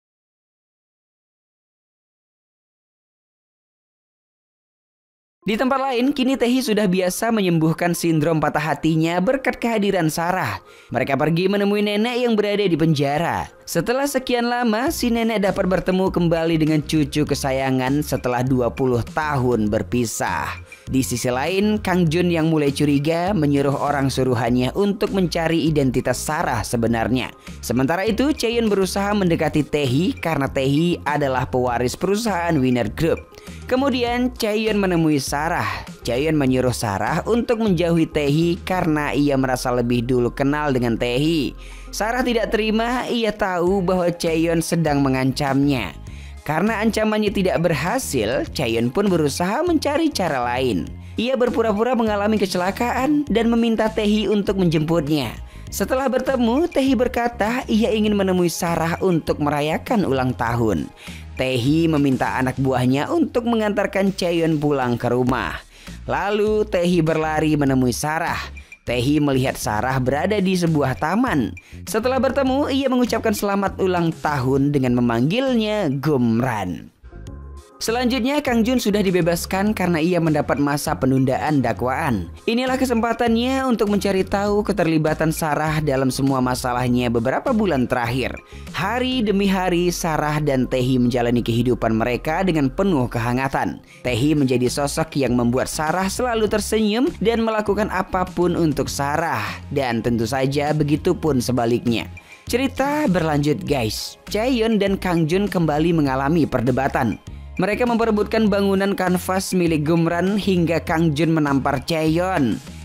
D: Di tempat lain, kini Taehi sudah biasa menyembuhkan sindrom patah hatinya berkat kehadiran Sarah. Mereka pergi menemui nenek yang berada di penjara. Setelah sekian lama, si nenek dapat bertemu kembali dengan cucu kesayangan setelah dua puluh tahun berpisah. Di sisi lain, Kang Jun yang mulai curiga menyuruh orang suruhannya untuk mencari identitas Sarah sebenarnya. Sementara itu, Chaeyeon berusaha mendekati Taehi karena Taehi adalah pewaris perusahaan Winner Group. Kemudian Chaeyeon menemui Sarah. Chaeyeon menyuruh Sarah untuk menjauhi Taehi karena ia merasa lebih dulu kenal dengan Taehi. Sarah tidak terima, ia tahu bahwa Chaeyeon sedang mengancamnya. Karena ancamannya tidak berhasil, Chaeyeon pun berusaha mencari cara lain. Ia berpura-pura mengalami kecelakaan dan meminta Taehi untuk menjemputnya. Setelah bertemu, Taehi berkata ia ingin menemui Sarah untuk merayakan ulang tahun. Taehi meminta anak buahnya untuk mengantarkan Chaeyeon pulang ke rumah. Lalu Taehi berlari menemui Sarah. Taehi melihat Sarah berada di sebuah taman. Setelah bertemu, ia mengucapkan selamat ulang tahun dengan memanggilnya Gumran. Selanjutnya, Kang Jun sudah dibebaskan karena ia mendapat masa penundaan dakwaan. Inilah kesempatannya untuk mencari tahu keterlibatan Sarah dalam semua masalahnya beberapa bulan terakhir. Hari demi hari, Sarah dan Taehi menjalani kehidupan mereka dengan penuh kehangatan. Taehi menjadi sosok yang membuat Sarah selalu tersenyum dan melakukan apapun untuk Sarah. Dan tentu saja begitu pun sebaliknya. Cerita berlanjut guys. Chaeyeon dan Kang Jun kembali mengalami perdebatan. Mereka memperebutkan bangunan kanvas milik Gumran hingga Kang Jun menampar Chaeyeon.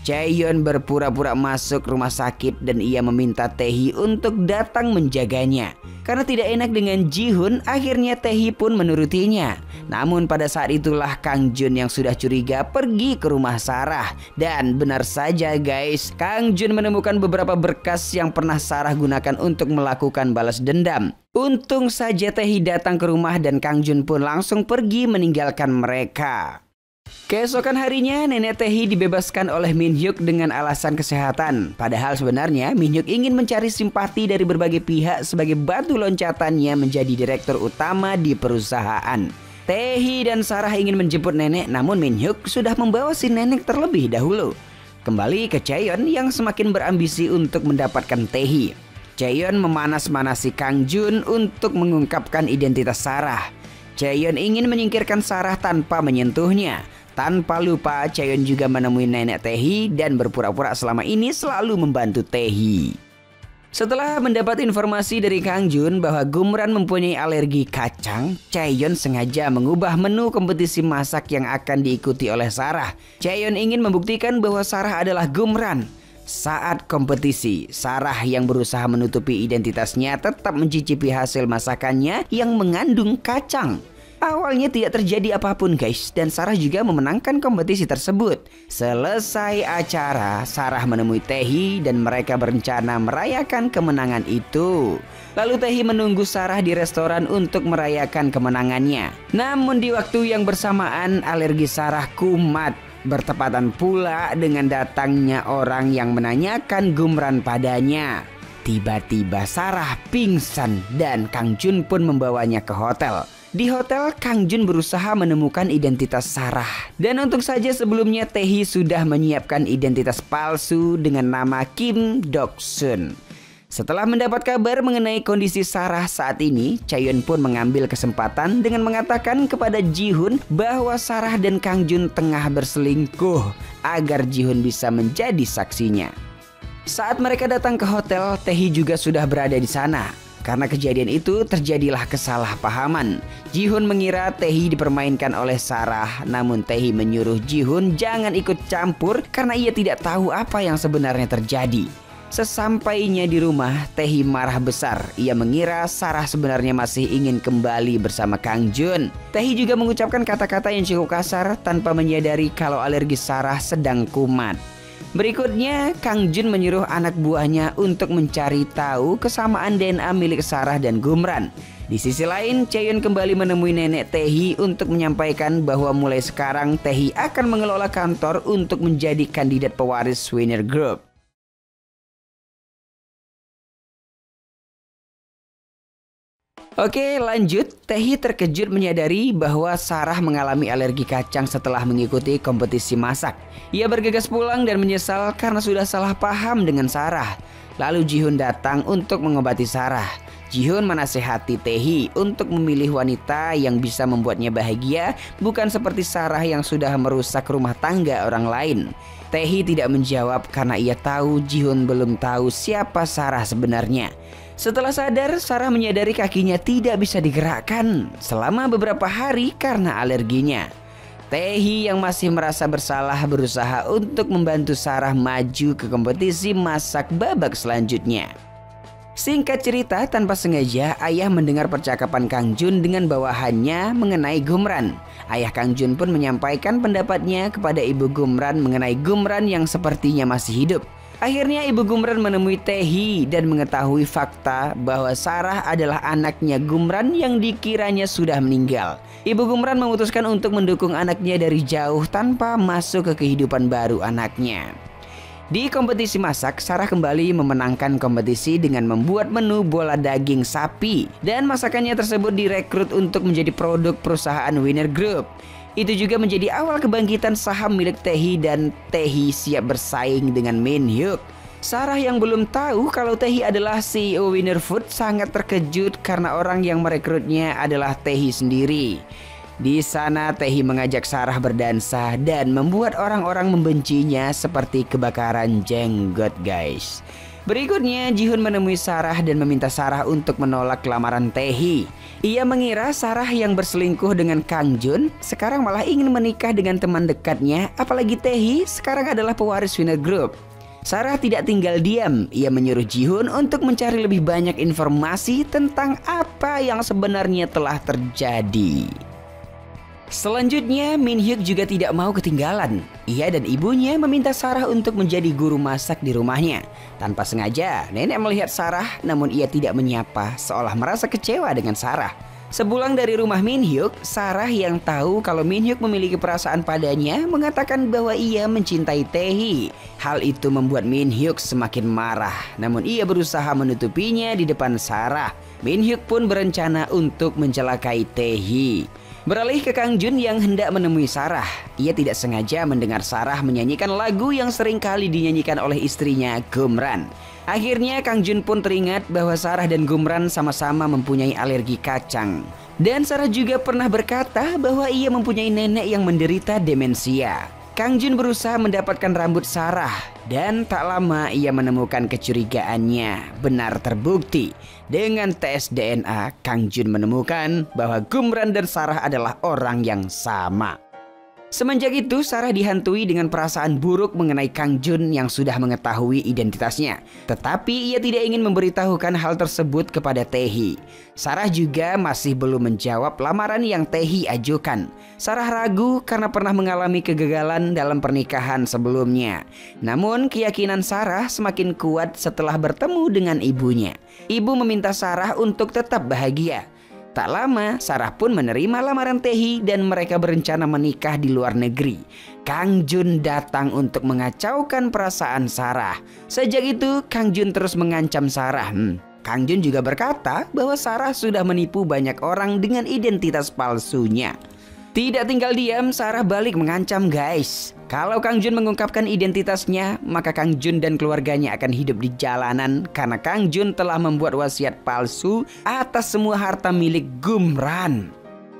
D: Chaeyeon berpura-pura masuk rumah sakit dan ia meminta Tae-hee untuk datang menjaganya. Karena tidak enak dengan Ji-hoon, akhirnya Tae-hee pun menurutinya. Namun pada saat itulah Kang Jun yang sudah curiga pergi ke rumah Sarah. Dan benar saja guys, Kang Jun menemukan beberapa berkas yang pernah Sarah gunakan untuk melakukan balas dendam. Untung saja Tae-hee datang ke rumah dan Kang Jun pun langsung pergi meninggalkan mereka. Keesokan harinya, nenek Tae-hee dibebaskan oleh Min Hyuk dengan alasan kesehatan. Padahal sebenarnya Min Hyuk ingin mencari simpati dari berbagai pihak sebagai batu loncatannya menjadi direktur utama di perusahaan. Tae-hee dan Sarah ingin menjemput nenek, namun Min Hyuk sudah membawa si nenek terlebih dahulu. Kembali ke Chaeyeon yang semakin berambisi untuk mendapatkan Tae-hee. Chaeyeon memanas-manasi Kang Jun untuk mengungkapkan identitas Sarah. Chaeyeon ingin menyingkirkan Sarah tanpa menyentuhnya. Tanpa lupa, Chaeyeon juga menemui nenek Tae-hee dan berpura-pura selama ini selalu membantu Tae-hee. Setelah mendapat informasi dari Kang Jun bahwa Gumran mempunyai alergi kacang, Chaeyeon sengaja mengubah menu kompetisi masak yang akan diikuti oleh Sarah. Chaeyeon ingin membuktikan bahwa Sarah adalah Gumran. Saat kompetisi, Sarah yang berusaha menutupi identitasnya tetap mencicipi hasil masakannya yang mengandung kacang. Awalnya tidak terjadi apapun guys, dan Sarah juga memenangkan kompetisi tersebut. Selesai acara, Sarah menemui Tae-hee dan mereka berencana merayakan kemenangan itu. Lalu Tae-hee menunggu Sarah di restoran untuk merayakan kemenangannya. Namun di waktu yang bersamaan, alergi Sarah kumat. Bertepatan pula dengan datangnya orang yang menanyakan Gumran padanya. Tiba-tiba Sarah pingsan dan Kang Jun pun membawanya ke hotel. Di hotel, Kang Jun berusaha menemukan identitas Sarah. Dan untung saja sebelumnya Tae-hee sudah menyiapkan identitas palsu dengan nama Kim Dok-sun. Setelah mendapat kabar mengenai kondisi Sarah saat ini, Chaeyeon pun mengambil kesempatan dengan mengatakan kepada Ji-hoon bahwa Sarah dan Kang Jun tengah berselingkuh agar Ji-hoon bisa menjadi saksinya. Saat mereka datang ke hotel, Tae-hee juga sudah berada di sana. Karena kejadian itu terjadilah kesalahpahaman. Ji-hoon mengira Tae-hee dipermainkan oleh Sarah, namun Tae-hee menyuruh Ji-hoon jangan ikut campur karena ia tidak tahu apa yang sebenarnya terjadi. Sesampainya di rumah, Tae-hee marah besar. Ia mengira Sarah sebenarnya masih ingin kembali bersama Kang Jun. Tae-hee juga mengucapkan kata-kata yang cukup kasar tanpa menyadari kalau alergi Sarah sedang kumat. Berikutnya, Kang Jun menyuruh anak buahnya untuk mencari tahu kesamaan D N A milik Sarah dan Gumran. Di sisi lain, Chaeyeon kembali menemui nenek Tae-hee untuk menyampaikan bahwa mulai sekarang Tae-hee akan mengelola kantor untuk menjadi kandidat pewaris Winner Group. Oke, lanjut. Tae-hee terkejut menyadari bahwa Sarah mengalami alergi kacang setelah mengikuti kompetisi masak. Ia bergegas pulang dan menyesal karena sudah salah paham dengan Sarah. Lalu Ji-hoon datang untuk mengobati Sarah. Ji-hoon menasehati Tae-hee untuk memilih wanita yang bisa membuatnya bahagia, bukan seperti Sarah yang sudah merusak rumah tangga orang lain. Tae-hee tidak menjawab karena ia tahu Ji-hoon belum tahu siapa Sarah sebenarnya. Setelah sadar, Sarah menyadari kakinya tidak bisa digerakkan selama beberapa hari karena alerginya. Tae-hee yang masih merasa bersalah berusaha untuk membantu Sarah maju ke kompetisi masak babak selanjutnya. Singkat cerita, tanpa sengaja ayah mendengar percakapan Kang Jun dengan bawahannya mengenai Gumran. Ayah Kang Jun pun menyampaikan pendapatnya kepada ibu Gumran mengenai Gumran yang sepertinya masih hidup. Akhirnya ibu Gumran menemui Tae-hee dan mengetahui fakta bahwa Sarah adalah anaknya Gumran yang dikiranya sudah meninggal. Ibu Gumran memutuskan untuk mendukung anaknya dari jauh tanpa masuk ke kehidupan baru anaknya. Di kompetisi masak, Sarah kembali memenangkan kompetisi dengan membuat menu bola daging sapi. Dan masakannya tersebut direkrut untuk menjadi produk perusahaan Winner Group. Itu juga menjadi awal kebangkitan saham milik Tae-hee dan Tae-hee siap bersaing dengan Min Hyuk. Sarah yang belum tahu kalau Tae-hee adalah C E O Winner Food sangat terkejut karena orang yang merekrutnya adalah Tae-hee sendiri. Di sana Tae-hee mengajak Sarah berdansa dan membuat orang-orang membencinya seperti kebakaran jenggot guys. Berikutnya, Ji-hoon menemui Sarah dan meminta Sarah untuk menolak lamaran Tae-hee. Ia mengira Sarah yang berselingkuh dengan Kang Jun sekarang malah ingin menikah dengan teman dekatnya, apalagi Tae-hee sekarang adalah pewaris Winner Group. Sarah tidak tinggal diam, ia menyuruh Ji-hoon untuk mencari lebih banyak informasi tentang apa yang sebenarnya telah terjadi. Selanjutnya, Min Hyuk juga tidak mau ketinggalan. Ia dan ibunya meminta Sarah untuk menjadi guru masak di rumahnya. Tanpa sengaja, nenek melihat Sarah, namun ia tidak menyapa, seolah merasa kecewa dengan Sarah. Sepulang dari rumah Min Hyuk, Sarah yang tahu kalau Min Hyuk memiliki perasaan padanya mengatakan bahwa ia mencintai Tae-hee. Hal itu membuat Min Hyuk semakin marah, namun ia berusaha menutupinya di depan Sarah. Min Hyuk pun berencana untuk mencelakai Tae-hee. Beralih ke Kang Jun yang hendak menemui Sarah. Ia tidak sengaja mendengar Sarah menyanyikan lagu yang sering kali dinyanyikan oleh istrinya, Gumran. Akhirnya Kang Jun pun teringat bahwa Sarah dan Gumran sama-sama mempunyai alergi kacang. Dan Sarah juga pernah berkata bahwa ia mempunyai nenek yang menderita demensia. Kang Jun berusaha mendapatkan rambut Sarah dan tak lama ia menemukan kecurigaannya benar terbukti. Dengan tes D N A, Kang Jun menemukan bahwa Gumran dan Sarah adalah orang yang sama. Semenjak itu, Sarah dihantui dengan perasaan buruk mengenai Kang Jun yang sudah mengetahui identitasnya. Tetapi ia tidak ingin memberitahukan hal tersebut kepada Tae-hee. Sarah juga masih belum menjawab lamaran yang Tae-hee ajukan. Sarah ragu karena pernah mengalami kegagalan dalam pernikahan sebelumnya. Namun keyakinan Sarah semakin kuat setelah bertemu dengan ibunya. Ibu meminta Sarah untuk tetap bahagia. Tak lama, Sarah pun menerima lamaran Tae-hee dan mereka berencana menikah di luar negeri. Kang Jun datang untuk mengacaukan perasaan Sarah. Sejak itu, Kang Jun terus mengancam Sarah. Hmm. Kang Jun juga berkata bahwa Sarah sudah menipu banyak orang dengan identitas palsunya. Tidak tinggal diam, Sarah balik mengancam guys. Kalau Kang Jun mengungkapkan identitasnya, maka Kang Jun dan keluarganya akan hidup di jalanan karena Kang Jun telah membuat wasiat palsu atas semua harta milik Gumran.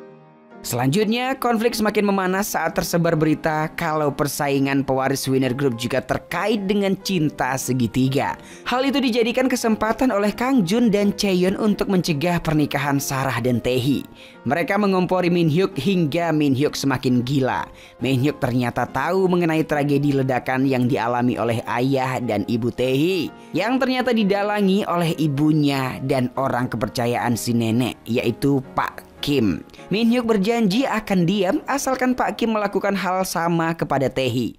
D: Selanjutnya, konflik semakin memanas saat tersebar berita kalau persaingan pewaris Winner Group juga terkait dengan cinta segitiga. Hal itu dijadikan kesempatan oleh Kang Jun dan Chaeyeon untuk mencegah pernikahan Sarah dan Tae-hee. Mereka mengompori Min Hyuk hingga Min Hyuk semakin gila. Min Hyuk ternyata tahu mengenai tragedi ledakan yang dialami oleh ayah dan ibu Tae-hee, yang ternyata didalangi oleh ibunya dan orang kepercayaan si nenek, yaitu Pak Kim. Min Hyuk berjanji akan diam asalkan Pak Kim melakukan hal sama kepada Tae-hee.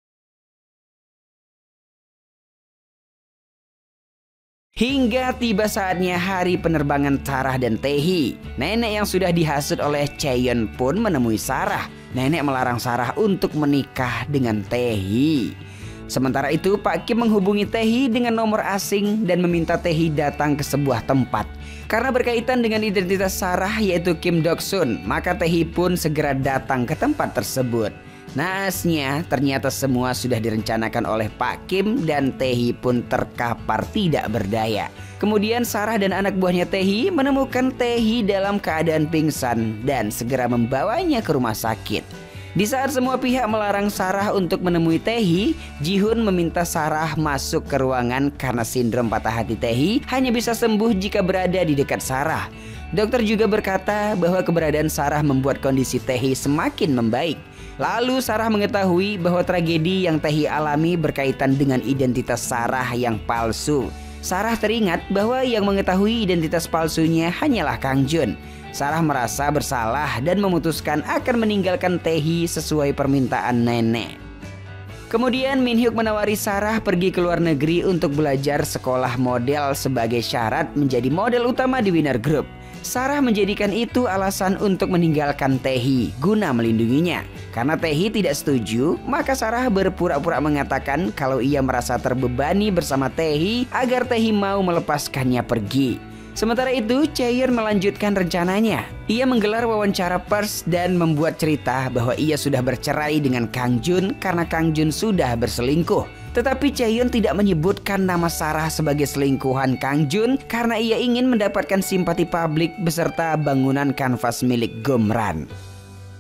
D: Hingga tiba saatnya hari penerbangan Sarah dan Tae-hee. Nenek yang sudah dihasut oleh Chaeyeon pun menemui Sarah. Nenek melarang Sarah untuk menikah dengan Tae-hee. Sementara itu, Pak Kim menghubungi Tae-hee dengan nomor asing dan meminta Tae-hee datang ke sebuah tempat. Karena berkaitan dengan identitas Sarah yaitu Kim Dok-sun, maka Tae-hee pun segera datang ke tempat tersebut. Naasnya, ternyata semua sudah direncanakan oleh Pak Kim dan Tae-hee pun terkapar tidak berdaya. Kemudian Sarah dan anak buahnya Tae-hee menemukan Tae-hee dalam keadaan pingsan dan segera membawanya ke rumah sakit. Di saat semua pihak melarang Sarah untuk menemui Tae-hee, Ji-hoon meminta Sarah masuk ke ruangan karena sindrom patah hati Tae-hee hanya bisa sembuh jika berada di dekat Sarah. Dokter juga berkata bahwa keberadaan Sarah membuat kondisi Tae-hee semakin membaik. Lalu Sarah mengetahui bahwa tragedi yang Tae-hee alami berkaitan dengan identitas Sarah yang palsu. Sarah teringat bahwa yang mengetahui identitas palsunya hanyalah Kang Jun. Sarah merasa bersalah dan memutuskan akan meninggalkan Tae-hee sesuai permintaan nenek. Kemudian Min Hyuk menawari Sarah pergi ke luar negeri untuk belajar sekolah model sebagai syarat menjadi model utama di Winner Group. Sarah menjadikan itu alasan untuk meninggalkan Tae-hee guna melindunginya. Karena Tae-hee tidak setuju, maka Sarah berpura-pura mengatakan kalau ia merasa terbebani bersama Tae-hee agar Tae-hee mau melepaskannya pergi. Sementara itu, Chaeyeon melanjutkan rencananya. Ia menggelar wawancara pers dan membuat cerita bahwa ia sudah bercerai dengan Kang Jun karena Kang Jun sudah berselingkuh. Tetapi Chaeyeon tidak menyebutkan nama Sarah sebagai selingkuhan Kang Jun karena ia ingin mendapatkan simpati publik beserta bangunan kanvas milik Gumran.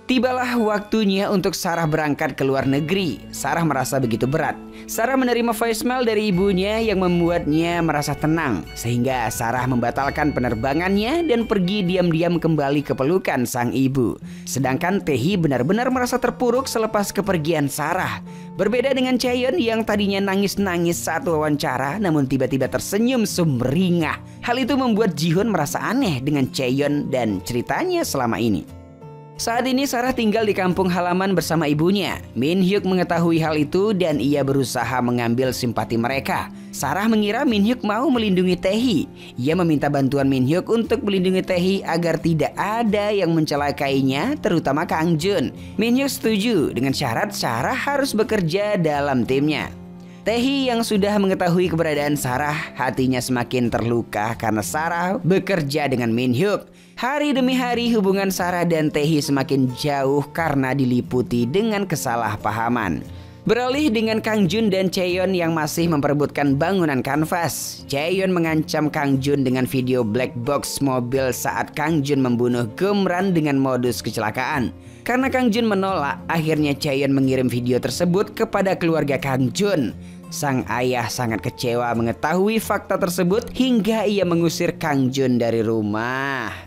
D: Tibalah waktunya untuk Sarah berangkat ke luar negeri. Sarah merasa begitu berat. Sarah menerima voicemail dari ibunya yang membuatnya merasa tenang, sehingga Sarah membatalkan penerbangannya dan pergi diam-diam kembali ke pelukan sang ibu. Sedangkan Taehi benar-benar merasa terpuruk selepas kepergian Sarah. Berbeda dengan Chaeyeon yang tadinya nangis-nangis saat wawancara, namun tiba-tiba tersenyum sumringah. Hal itu membuat Jihoon merasa aneh dengan Chaeyeon dan ceritanya selama ini. Saat ini Sarah tinggal di kampung halaman bersama ibunya. Min Hyuk mengetahui hal itu dan ia berusaha mengambil simpati mereka. Sarah mengira Min Hyuk mau melindungi Taehi. Ia meminta bantuan Min Hyuk untuk melindungi Taehi agar tidak ada yang mencelakainya, terutama Kang Jun. Min Hyuk setuju dengan syarat Sarah harus bekerja dalam timnya. Taehi yang sudah mengetahui keberadaan Sarah, hatinya semakin terluka karena Sarah bekerja dengan Min Hyuk. Hari demi hari hubungan Sarah dan Taehi semakin jauh karena diliputi dengan kesalahpahaman. Beralih dengan Kang Jun dan Chaeyeon yang masih memperebutkan bangunan kanvas. Chaeyeon mengancam Kang Jun dengan video black box mobil saat Kang Jun membunuh Geumran dengan modus kecelakaan. Karena Kang Jun menolak, akhirnya Chaeyeon mengirim video tersebut kepada keluarga Kang Jun. Sang ayah sangat kecewa mengetahui fakta tersebut hingga ia mengusir Kang Jun dari rumah.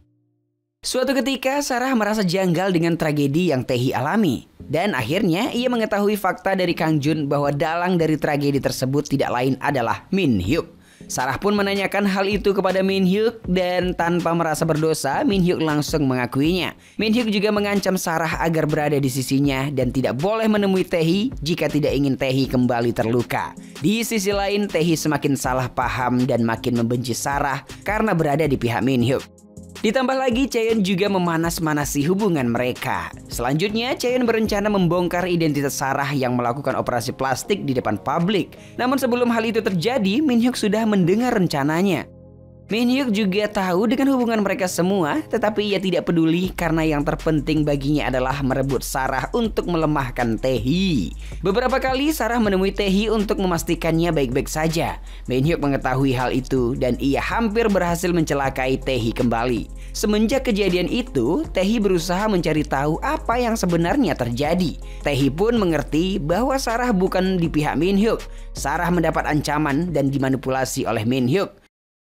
D: Suatu ketika Sarah merasa janggal dengan tragedi yang Taehi alami. Dan akhirnya ia mengetahui fakta dari Kang Jun bahwa dalang dari tragedi tersebut tidak lain adalah Min Hyuk. Sarah pun menanyakan hal itu kepada Min Hyuk dan tanpa merasa berdosa, Min Hyuk langsung mengakuinya. Min Hyuk juga mengancam Sarah agar berada di sisinya dan tidak boleh menemui Taehi jika tidak ingin Taehi kembali terluka. Di sisi lain, Taehi semakin salah paham dan makin membenci Sarah karena berada di pihak Min Hyuk. Ditambah lagi Chaeyeon juga memanas-manasi hubungan mereka. Selanjutnya Chaeyeon berencana membongkar identitas Sarah yang melakukan operasi plastik di depan publik. Namun sebelum hal itu terjadi, Min Hyuk sudah mendengar rencananya. Min Hyuk juga tahu dengan hubungan mereka semua, tetapi ia tidak peduli karena yang terpenting baginya adalah merebut Sarah untuk melemahkan Taehi. Beberapa kali Sarah menemui Taehi untuk memastikannya baik-baik saja. Min Hyuk mengetahui hal itu dan ia hampir berhasil mencelakai Taehi kembali. Semenjak kejadian itu, Taehi berusaha mencari tahu apa yang sebenarnya terjadi. Taehi pun mengerti bahwa Sarah bukan di pihak Min Hyuk. Sarah mendapat ancaman dan dimanipulasi oleh Min Hyuk.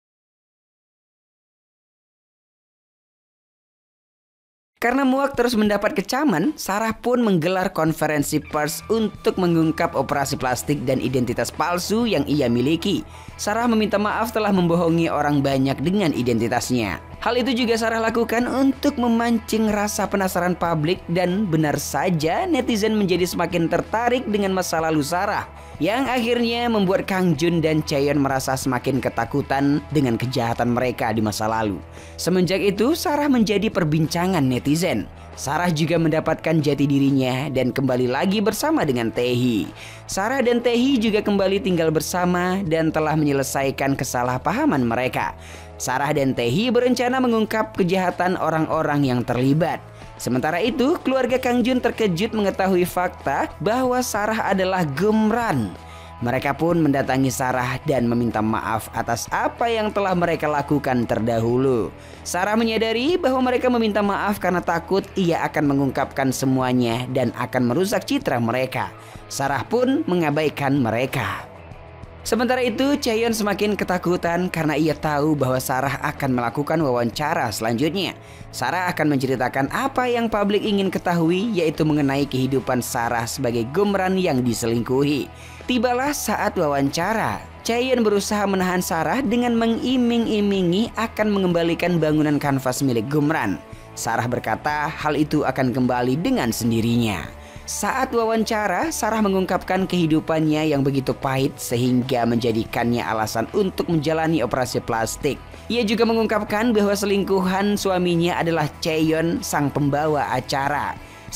D: Karena muak terus mendapat kecaman, Sarah pun menggelar konferensi pers untuk mengungkap operasi plastik dan identitas palsu yang ia miliki. Sarah meminta maaf telah membohongi orang banyak dengan identitasnya. Hal itu juga Sarah lakukan untuk memancing rasa penasaran publik dan benar saja netizen menjadi semakin tertarik dengan masa lalu Sarah, yang akhirnya membuat Kang Jun dan Chaeyeon merasa semakin ketakutan dengan kejahatan mereka di masa lalu. Semenjak itu Sarah menjadi perbincangan netizen. Sarah juga mendapatkan jati dirinya dan kembali lagi bersama dengan Taehi. Sarah dan Taehi juga kembali tinggal bersama dan telah menyelesaikan kesalahpahaman mereka. Sarah dan Taehi berencana mengungkap kejahatan orang-orang yang terlibat. Sementara itu, keluarga Kang Jun terkejut mengetahui fakta bahwa Sarah adalah Geumran. Mereka pun mendatangi Sarah dan meminta maaf atas apa yang telah mereka lakukan terdahulu. Sarah menyadari bahwa mereka meminta maaf karena takut ia akan mengungkapkan semuanya dan akan merusak citra mereka. Sarah pun mengabaikan mereka. Sementara itu, Chaeyeon semakin ketakutan karena ia tahu bahwa Sarah akan melakukan wawancara selanjutnya. Sarah akan menceritakan apa yang publik ingin ketahui, yaitu mengenai kehidupan Sarah sebagai Geumran yang diselingkuhi. Tibalah saat wawancara. Chaeyeon berusaha menahan Sarah dengan mengiming-imingi akan mengembalikan bangunan kanvas milik Geumran. Sarah berkata hal itu akan kembali dengan sendirinya. Saat wawancara, Sarah mengungkapkan kehidupannya yang begitu pahit sehingga menjadikannya alasan untuk menjalani operasi plastik. Ia juga mengungkapkan bahwa selingkuhan suaminya adalah Chaeyeon, sang pembawa acara.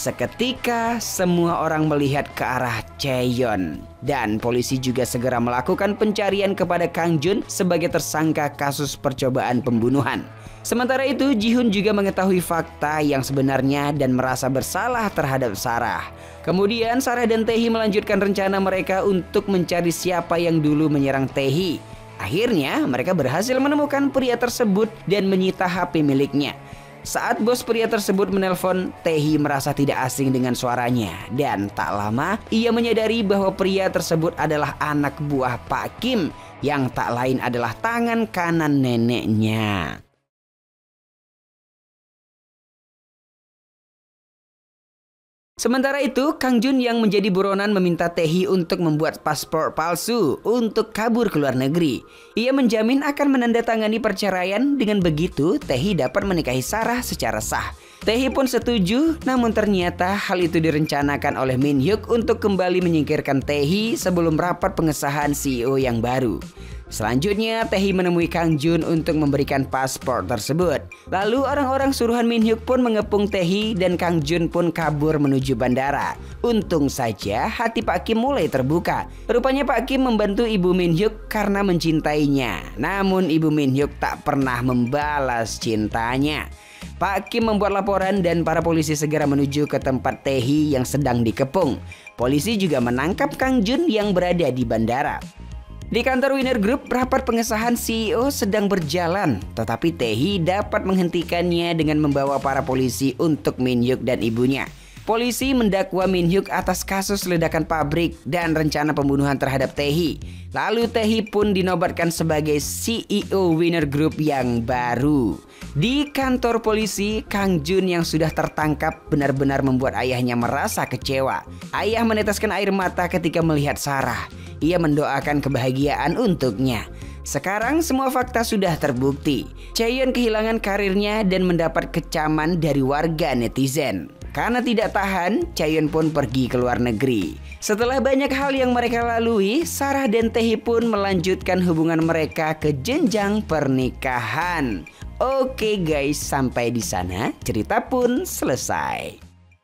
D: Seketika semua orang melihat ke arah Chaeyeon dan polisi juga segera melakukan pencarian kepada Kang Jun sebagai tersangka kasus percobaan pembunuhan. Sementara itu, Jihoon juga mengetahui fakta yang sebenarnya dan merasa bersalah terhadap Sarah. Kemudian Sarah dan Taehi melanjutkan rencana mereka untuk mencari siapa yang dulu menyerang Taehi. Akhirnya mereka berhasil menemukan pria tersebut dan menyita H P miliknya. Saat bos pria tersebut menelpon, Tehi merasa tidak asing dengan suaranya. Dan tak lama, ia menyadari bahwa pria tersebut adalah anak buah Pak Kim, yang tak lain adalah tangan kanan neneknya. Sementara itu, Kang Jun yang menjadi buronan meminta Tae-hee untuk membuat paspor palsu untuk kabur ke luar negeri. Ia menjamin akan menandatangani perceraian, dengan begitu Tae-hee dapat menikahi Sarah secara sah. Tae-hee pun setuju, namun ternyata hal itu direncanakan oleh Min Hyuk untuk kembali menyingkirkan Tae-hee sebelum rapat pengesahan C E O yang baru. Selanjutnya, Tae-hee menemui Kang Jun untuk memberikan paspor tersebut. Lalu orang-orang suruhan Min Hyuk pun mengepung Tae-hee dan Kang Jun pun kabur menuju bandara. Untung saja hati Pak Kim mulai terbuka. Rupanya Pak Kim membantu Ibu Min Hyuk karena mencintainya. Namun Ibu Min Hyuk tak pernah membalas cintanya. Pak Kim membuat laporan dan para polisi segera menuju ke tempat Tae-hee yang sedang dikepung. Polisi juga menangkap Kang Jun yang berada di bandara. Di kantor Winner Group, rapat pengesahan C E O sedang berjalan, tetapi Tae-hee dapat menghentikannya dengan membawa para polisi untuk Min Hyuk dan ibunya. Polisi mendakwa Min Hyuk atas kasus ledakan pabrik dan rencana pembunuhan terhadap Tae-hee. Lalu Tae-hee pun dinobatkan sebagai C E O Winner Group yang baru. Di kantor polisi, Kang Jun yang sudah tertangkap benar-benar membuat ayahnya merasa kecewa. Ayah meneteskan air mata ketika melihat Sarah. Ia mendoakan kebahagiaan untuknya. Sekarang semua fakta sudah terbukti. Chaeyeon kehilangan karirnya dan mendapat kecaman dari warga netizen. Karena tidak tahan, Chaeyeon pun pergi ke luar negeri. Setelah banyak hal yang mereka lalui, Sarah dan Tae-hee pun melanjutkan hubungan mereka ke jenjang pernikahan. Oke guys, sampai di sana cerita pun selesai.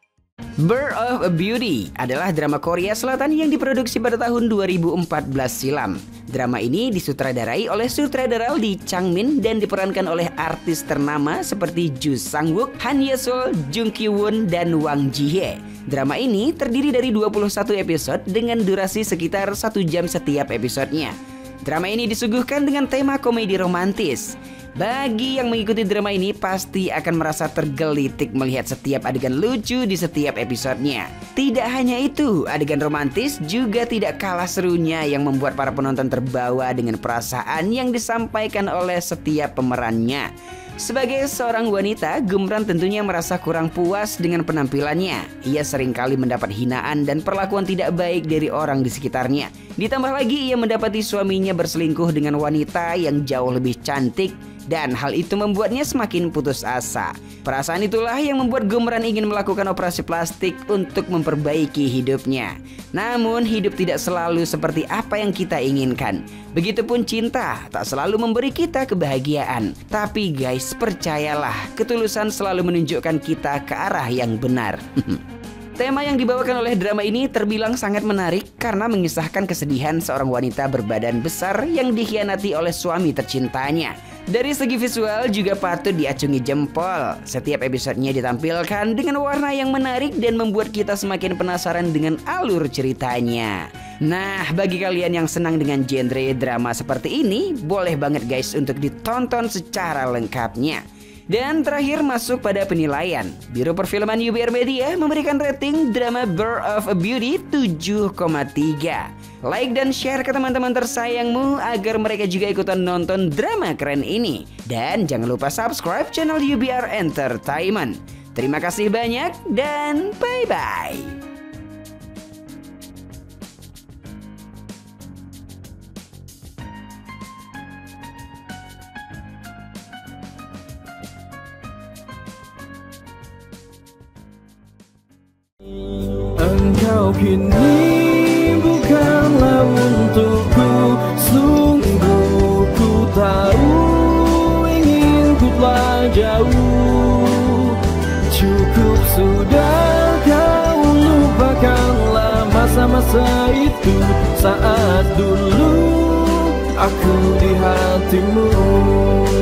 D: Birth of a Beauty adalah drama Korea Selatan yang diproduksi pada tahun dua ribu empat belas silam. Drama ini disutradarai oleh sutradara Lee Chang-min dan diperankan oleh artis ternama seperti Joo Sang-wook, Han Ye-sol, Jung Ki-woon, dan Wang Ji-hye. Drama ini terdiri dari dua puluh satu episode dengan durasi sekitar satu jam setiap episodenya. Drama ini disuguhkan dengan tema komedi romantis. Bagi yang mengikuti drama ini pasti akan merasa tergelitik melihat setiap adegan lucu di setiap episodenya. Tidak hanya itu, adegan romantis juga tidak kalah serunya yang membuat para penonton terbawa dengan perasaan yang disampaikan oleh setiap pemerannya. Sebagai seorang wanita, Gumran tentunya merasa kurang puas dengan penampilannya. Ia seringkali mendapat hinaan dan perlakuan tidak baik dari orang di sekitarnya. Ditambah lagi ia mendapati suaminya berselingkuh dengan wanita yang jauh lebih cantik, dan hal itu membuatnya semakin putus asa. Perasaan itulah yang membuat Gumran ingin melakukan operasi plastik untuk memperbaiki hidupnya. Namun hidup tidak selalu seperti apa yang kita inginkan. Begitupun cinta tak selalu memberi kita kebahagiaan. Tapi guys, percayalah, ketulusan selalu menunjukkan kita ke arah yang benar. Tema yang dibawakan oleh drama ini terbilang sangat menarik karena mengisahkan kesedihan seorang wanita berbadan besar yang dikhianati oleh suami tercintanya. Dari segi visual juga patut diacungi jempol. Setiap episodenya ditampilkan dengan warna yang menarik dan membuat kita semakin penasaran dengan alur ceritanya. Nah, bagi kalian yang senang dengan genre drama seperti ini, boleh banget guys untuk ditonton secara lengkapnya. Dan terakhir masuk pada penilaian. Biro Perfilman U B R Media memberikan rating drama Birth of a Beauty tujuh koma tiga. Like dan share ke teman-teman tersayangmu agar mereka juga ikutan nonton drama keren ini. Dan jangan lupa subscribe channel U B R Entertainment. Terima kasih banyak dan bye-bye.
E: Engkau kini bukanlah untukku, sungguh ku tahu ingin ku telah jauh. Cukup sudah kau lupakanlah masa-masa itu, saat dulu aku di hatimu.